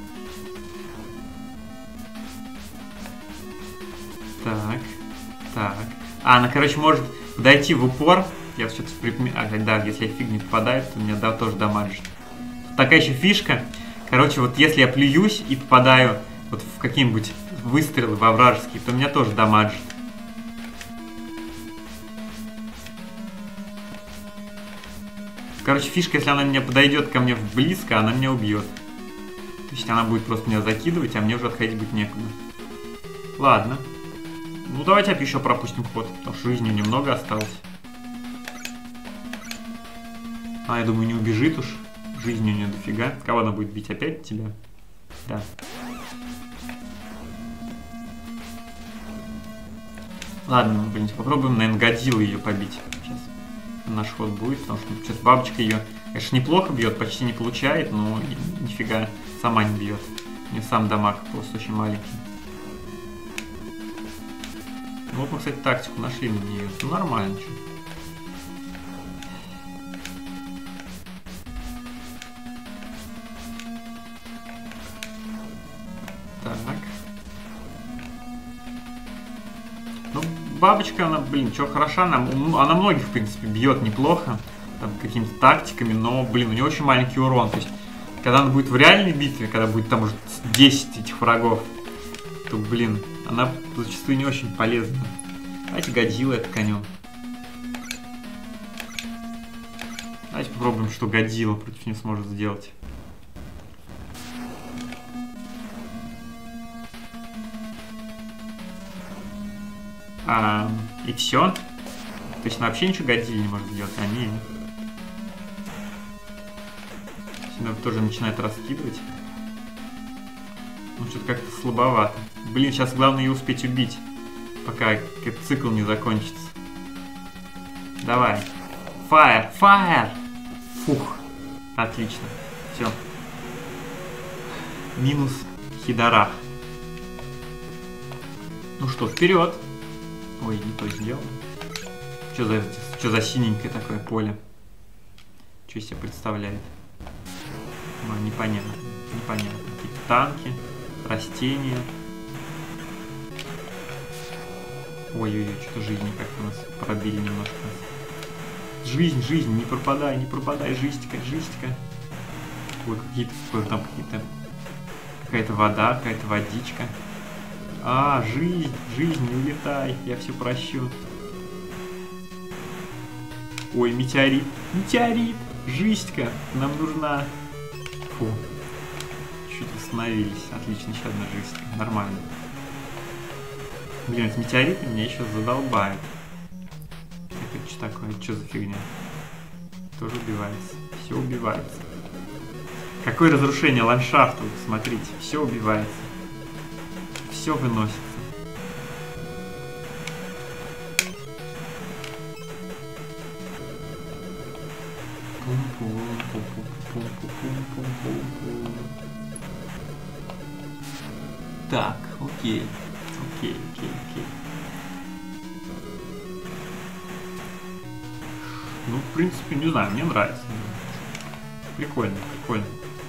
Так, так. А, она, короче, может дойти в упор. Я что-то припоминаю. А, да, если я фигни попадает, то меня да, тоже дамажит. Такая еще фишка. Короче, вот если я плююсь и попадаю вот в какие-нибудь выстрелы во вражеские, то меня тоже дамажит. Короче, фишка, если она меня подойдет ко мне близко, она меня убьет. То есть она будет просто меня закидывать, а мне уже отходить будет некуда. Ладно. Ну, давайте еще пропустим ход, потому что жизни немного осталось. А, я думаю, не убежит уж. Жизни у нее дофига. Кого она будет бить? Опять тебя? Да. Ладно, блин, попробуем, наверное, Годзиллу ее побить. Сейчас наш ход будет, потому что сейчас бабочка ее, конечно, неплохо бьет, почти не получает, но нифига сама не бьет. У нее сам дамаг просто очень маленький. Ну, вот мы, кстати, тактику нашли на нее. Ну, нормально. Что. Так. Ну, бабочка, она, блин, что хороша, она, она многих, в принципе, бьет неплохо. Там, какими-то тактиками, но, блин, у нее очень маленький урон. То есть, когда она будет в реальной битве, когда будет там уже десять этих врагов, то, блин, она зачастую не очень полезна. Давайте Годзилла это конем. Давайте попробуем, что Годзилла против нее сможет сделать. А, и все. То есть она вообще ничего Годзилле не может сделать. А не. Она тоже начинает раскидывать. Ну, что-то как-то слабовато. Блин, сейчас главное ее успеть убить, пока этот цикл не закончится. Давай. Фаер! Фаер! Фух. Отлично. Все. Минус Хидарах. Ну что, вперед! Ой, не то сделал. Что за, что за синенькое такое поле? Что из себя представляет? Ну, непонятно. Непонятно. Какие-то танки, растения. Ой-ой-ой, что-то жизни как-то нас пробили немножко. Жизнь, жизнь, не пропадай, не пропадай, жизнька, жизнька. Ой, какие-то, там какие-то, какая-то вода, какая-то водичка. А, жизнь, жизнь, не улетай, я все прощу. Ой, метеорит, метеорит, жизнька, нам нужна. Фу, чуть остановились, отлично, еще одна жизнька, нормально. Блин, эти метеориты меня еще задолбают. Это что такое? Это что за фигня? Тоже убивается. Все убивается. Какое разрушение ландшафта, смотрите. Все убивается. Все выносится. Так, окей. Окей, окей, окей. Ну, в принципе, не знаю, мне нравится. Прикольно, прикольно.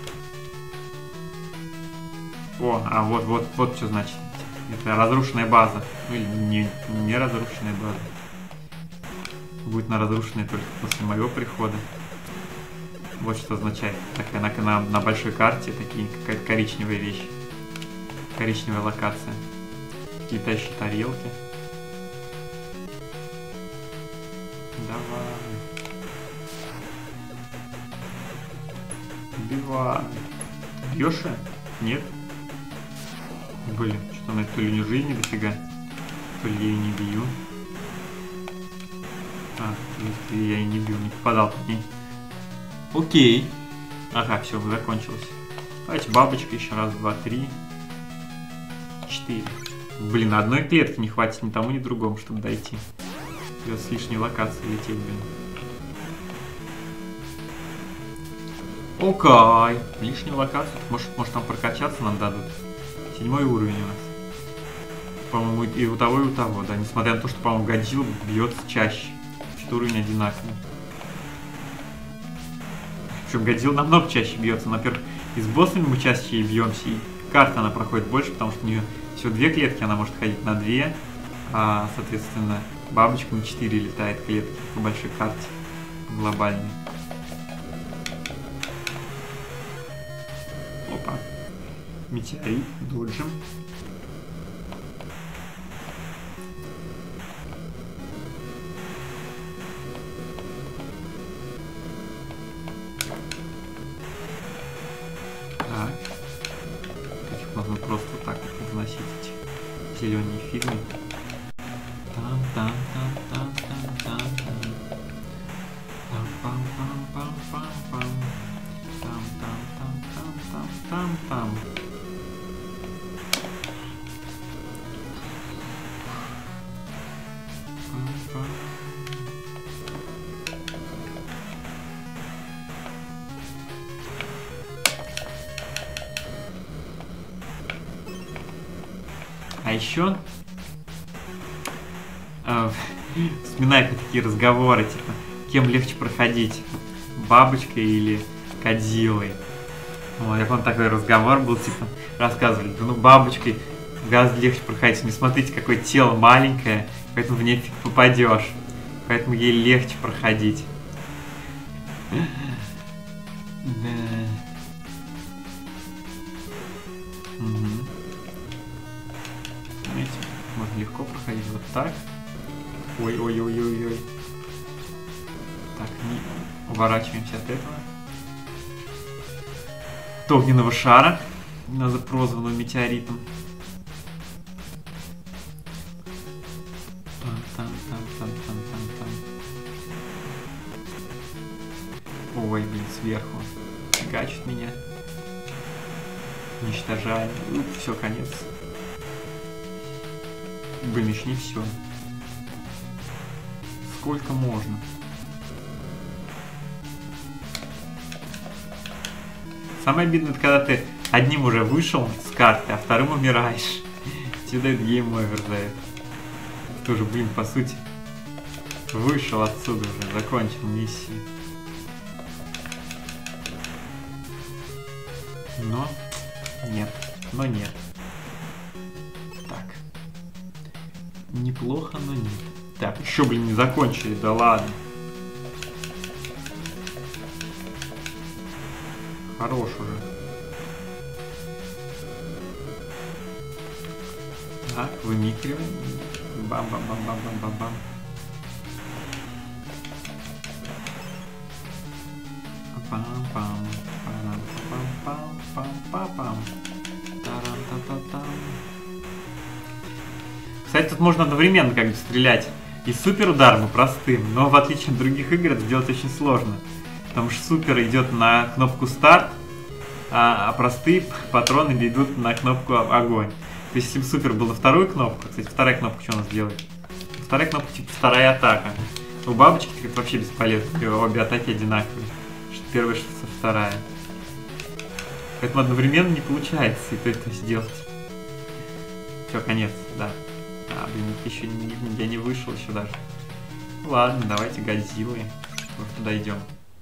О, а вот, вот, вот что значит. Это разрушенная база. Ну или не, не разрушенная база. Будет на разрушенной только после моего прихода. Вот что означает. Такая на, на, на большой карте такие какая-то коричневая вещь. Коричневая локация. летающие тарелки. Давай. Убивай. Бьешь? Нет? Блин, что на то ли не жизни дофига, то ли я ее не бью. А, если я и не бью, не попадал по ней. Окей. Ага, все, закончилось. Давайте бабочка еще раз, два, три, четыре. Блин, одной клетки не хватит ни тому, ни другому, чтобы дойти. Придется с лишней локации лететь, блин. Окей. Лишнюю локацию. Может, может там прокачаться нам дадут. Седьмой уровень у нас. По-моему, и у того, и у того, да. Несмотря на то, что, по-моему, Годзилла бьется чаще. Что уровень одинаковый. Причем Годзилла намного чаще бьется. Во-первых, и с боссами мы чаще бьемся, и карта она проходит больше, потому что у нее всего две клетки, она может ходить на две, а, соответственно, бабочка на четыре летает клетки по большой карте, глобальной. Опа. Метеорит, доджим. Так. Этих можно просто вот так вот выносить, эти зеленые фигни. Там, там, там, там, там, там, там. Там, пам, пам, пам, пам, пам. Там, там, там, там, там, там, там. А еще э, вспоминаю такие разговоры, типа, кем легче проходить, бабочкой или Годзиллой. Вот, я помню, такой разговор был, типа, рассказывали, ну, бабочкой гораздо легче проходить. Не смотрите, какое тело маленькое, поэтому в ней фиг попадешь. Поэтому ей легче проходить. Да. Угу. Знаете, можно легко проходить вот так. Ой-ой-ой-ой-ой. Так, не уворачиваемся от этого. От огненного шара, прозванного метеоритом. Ой, блин, сверху. Гачит меня. Уничтожаем. Уп, все, конец. Блин, еще не все. Сколько можно? Самое обидное, это когда ты одним уже вышел с карты, а вторым умираешь. Тебе дают гейм-овер за это. Ты уже, блин, по сути, вышел отсюда уже, закончил миссию. Но нет, но нет. Так. Неплохо, но нет. Так, еще, блин, не закончили, да ладно. Хорош уже. Так, вымикриваем. Бам-бам-бам-бам-бам-бам-бам. Пам-пам. Пам-пам-пам-пам-пам. Тарам-та-та-там. Кстати, тут можно одновременно как бы стрелять и супер ударом, и простым, но в отличие от других игр это сделать очень сложно. Потому что супер идет на кнопку старт, а, а простые патроны идут на кнопку огонь. То есть если бы супер был на вторую кнопку, кстати, вторая кнопка что у нас делает? Вторая кнопка типа вторая атака. У бабочки как вообще бесполезно, обе атаки одинаковые. Что первая, что вторая. Поэтому одновременно не получается и то, и то сделать. Все, конец, да. А, блин, еще не, я не вышел еще даже. Ладно, давайте Годзиллы. Вот туда идем.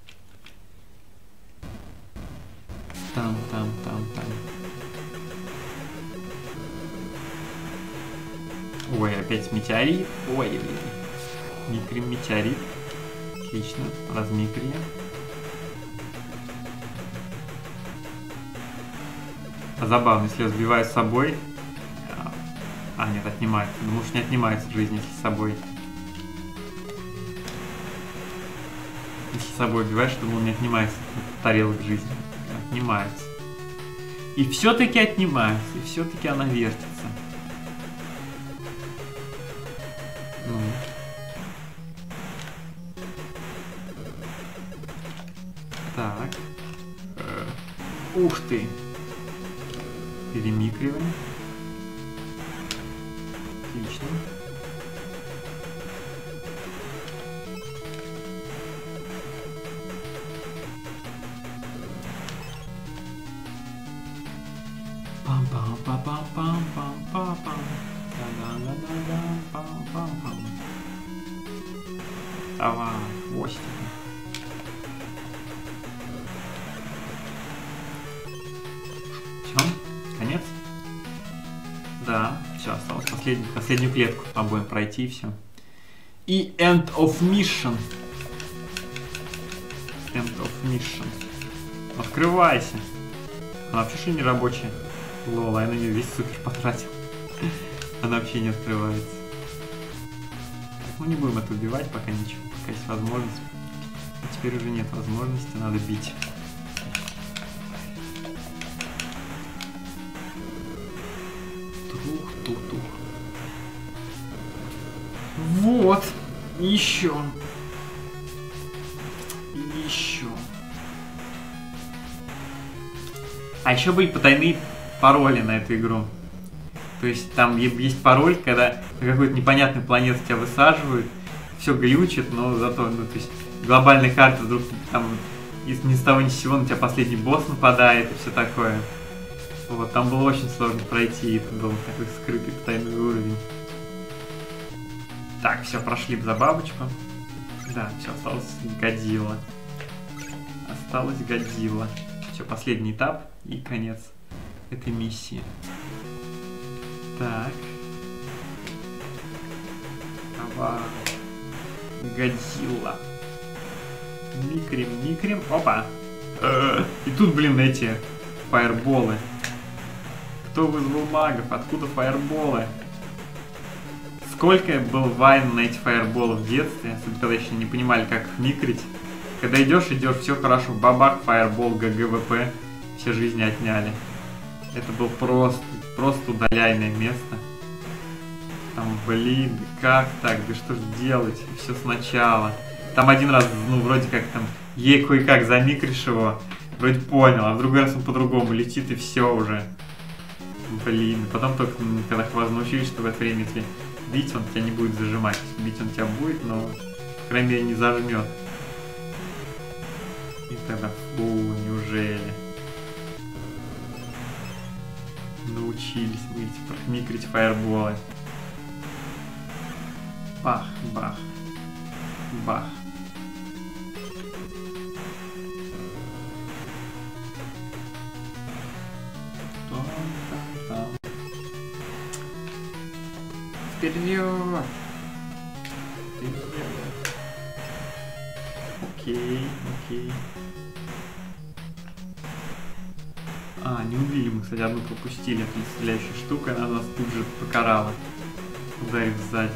Там, там, там, там. Ой, опять метеорит. Ой, блин. Микрим метеорит. Отлично. Размикрия. Забавно, если я сбиваю с собой. А, нет, отнимается. Думаю, что не отнимается жизнь, если с собой. Если с собой убиваешь, думаю, не отнимается тарелок жизни. Отнимается. И все-таки отнимается, и все-таки она вертится. Ну. Так. Э, ух ты. Перемикриваем. Отлично. Пам-пам-пам-пам-пам-пам-пам. Да-да-да-да-пам-пам-пам. Давай, хвостик. Все, конец. Да, все, осталось последнюю, последнюю клетку обоим пройти, и все. И end of mission. End of mission. Открывайся. Она вообще что не рабочая? Лол, я на нее весь супер потратил. Она вообще не открывается. Так, ну не будем это убивать, пока ничего, пока есть возможность. А теперь уже нет возможности, надо бить. Тух-тух-тух. Вот. Еще. Еще. А еще были потайные пароли на эту игру. То есть там есть пароль, когда на какую-то непонятную планету тебя высаживают, все глючит, но зато, ну, то есть глобальная карта вдруг там из ни с того ни с сего на тебя последний босс нападает и все такое. Вот, там было очень сложно пройти, это был такой скрытый потайной уровень. Так, все, прошли за бабочку. Да, все, осталось Годзилла. Осталось Годзилла. Все, последний этап и конец этой миссии. Так. Давай. Годзилла. Микрим, микрим. Опа. Э-э. И тут, блин, эти фаерболы. Кто вызвал магов? Откуда фаерболы? Сколько был вайн на эти фаерболы в детстве, особенно когда еще не понимали, как их микрить. Когда идешь, идешь, все хорошо, бабах, фаербол, ГГВП, все жизни отняли. Это был просто, просто удаляйное место. Там, блин, как так, да что ж делать, все сначала. Там один раз, ну, вроде как там, ей кое-как замикришь его, вроде понял, а в другой раз он по-другому летит и все уже. Блин, потом только, когда хвост научились, что в это время тебе бить, он тебя не будет зажимать. Бить он тебя будет, но, по крайней мере, не зажмет. И тогда, фу, неужели? Научились мы эти микрить фаерболы. Бах, бах, бах. Вперед! Вперед! Окей, окей. А, не убили мы, кстати, одну пропустили. Это стреляющая штука, она нас тут же покарала, ударив сзади.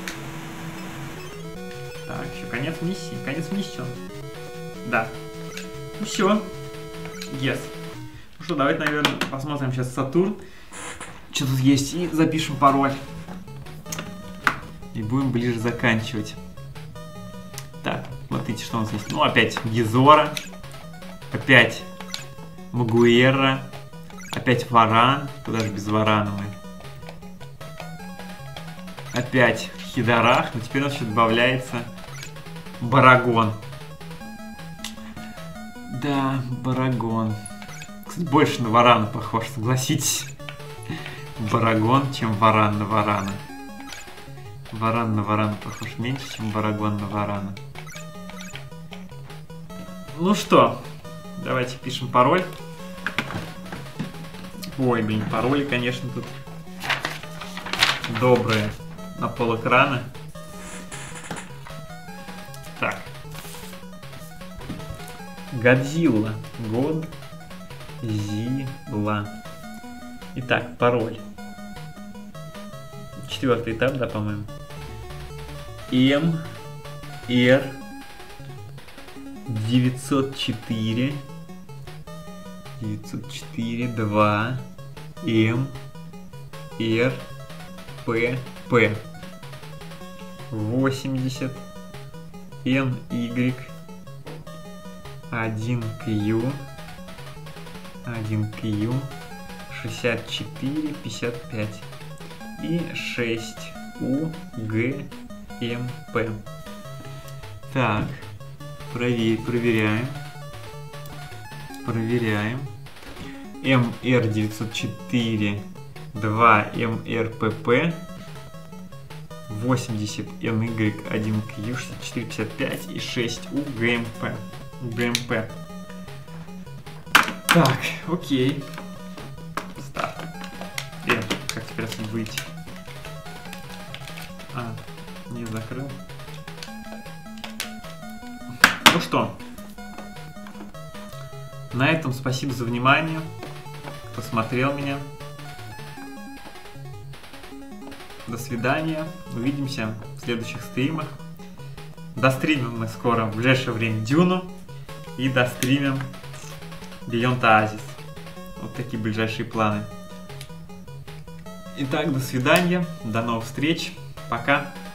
Так, еще конец миссии. Конец миссии. Да. Ну все. Yes. Ну что, давайте, наверное, посмотрим сейчас Сатурн. Что тут есть. И запишем пароль. И будем ближе заканчивать. Так, смотрите, что у нас есть. Ну, опять Гизора. Опять Магуэра. Опять Варан. Куда же без Варана мы? Опять Хидарах. Но теперь у нас еще добавляется Барагон. Да, Барагон. Кстати, больше на Варана похож, согласитесь. Барагон, чем Варан на Варана. Варан на Варана похож меньше, чем Барагон на Варана. Ну что, давайте пишем пароль. Ой, блин, пароли, конечно, тут добрые на пол экрана. Так. Годзилла. Годзилла. Итак, пароль. четвертый этап, да, по-моему. М, Р, девятьсот четыре, девятьсот четыре, два, М, Р, П, П, восемьдесят, Н, Y, один, Q, один, Q, шестьдесят четыре, пятьдесят пять и шесть, У, Г, М, П. Так, проверь, проверяем. Проверяем. М Р девятьсот четыре, два, М Р П П, восемьдесят, Н Y, один, Q, шестьдесят четыре, пятьдесят пять и шесть, У, Г М П. Г М П. Так, окей. Старт. Э, как теперь отсюда выйти? А, не закрыл. Ну что, на этом спасибо за внимание, кто смотрел меня. До свидания, увидимся в следующих стримах. Достримим мы скоро, в ближайшее время, Дюну. И достримим Beyond Oasis. Вот такие ближайшие планы. Итак, до свидания, до новых встреч, пока.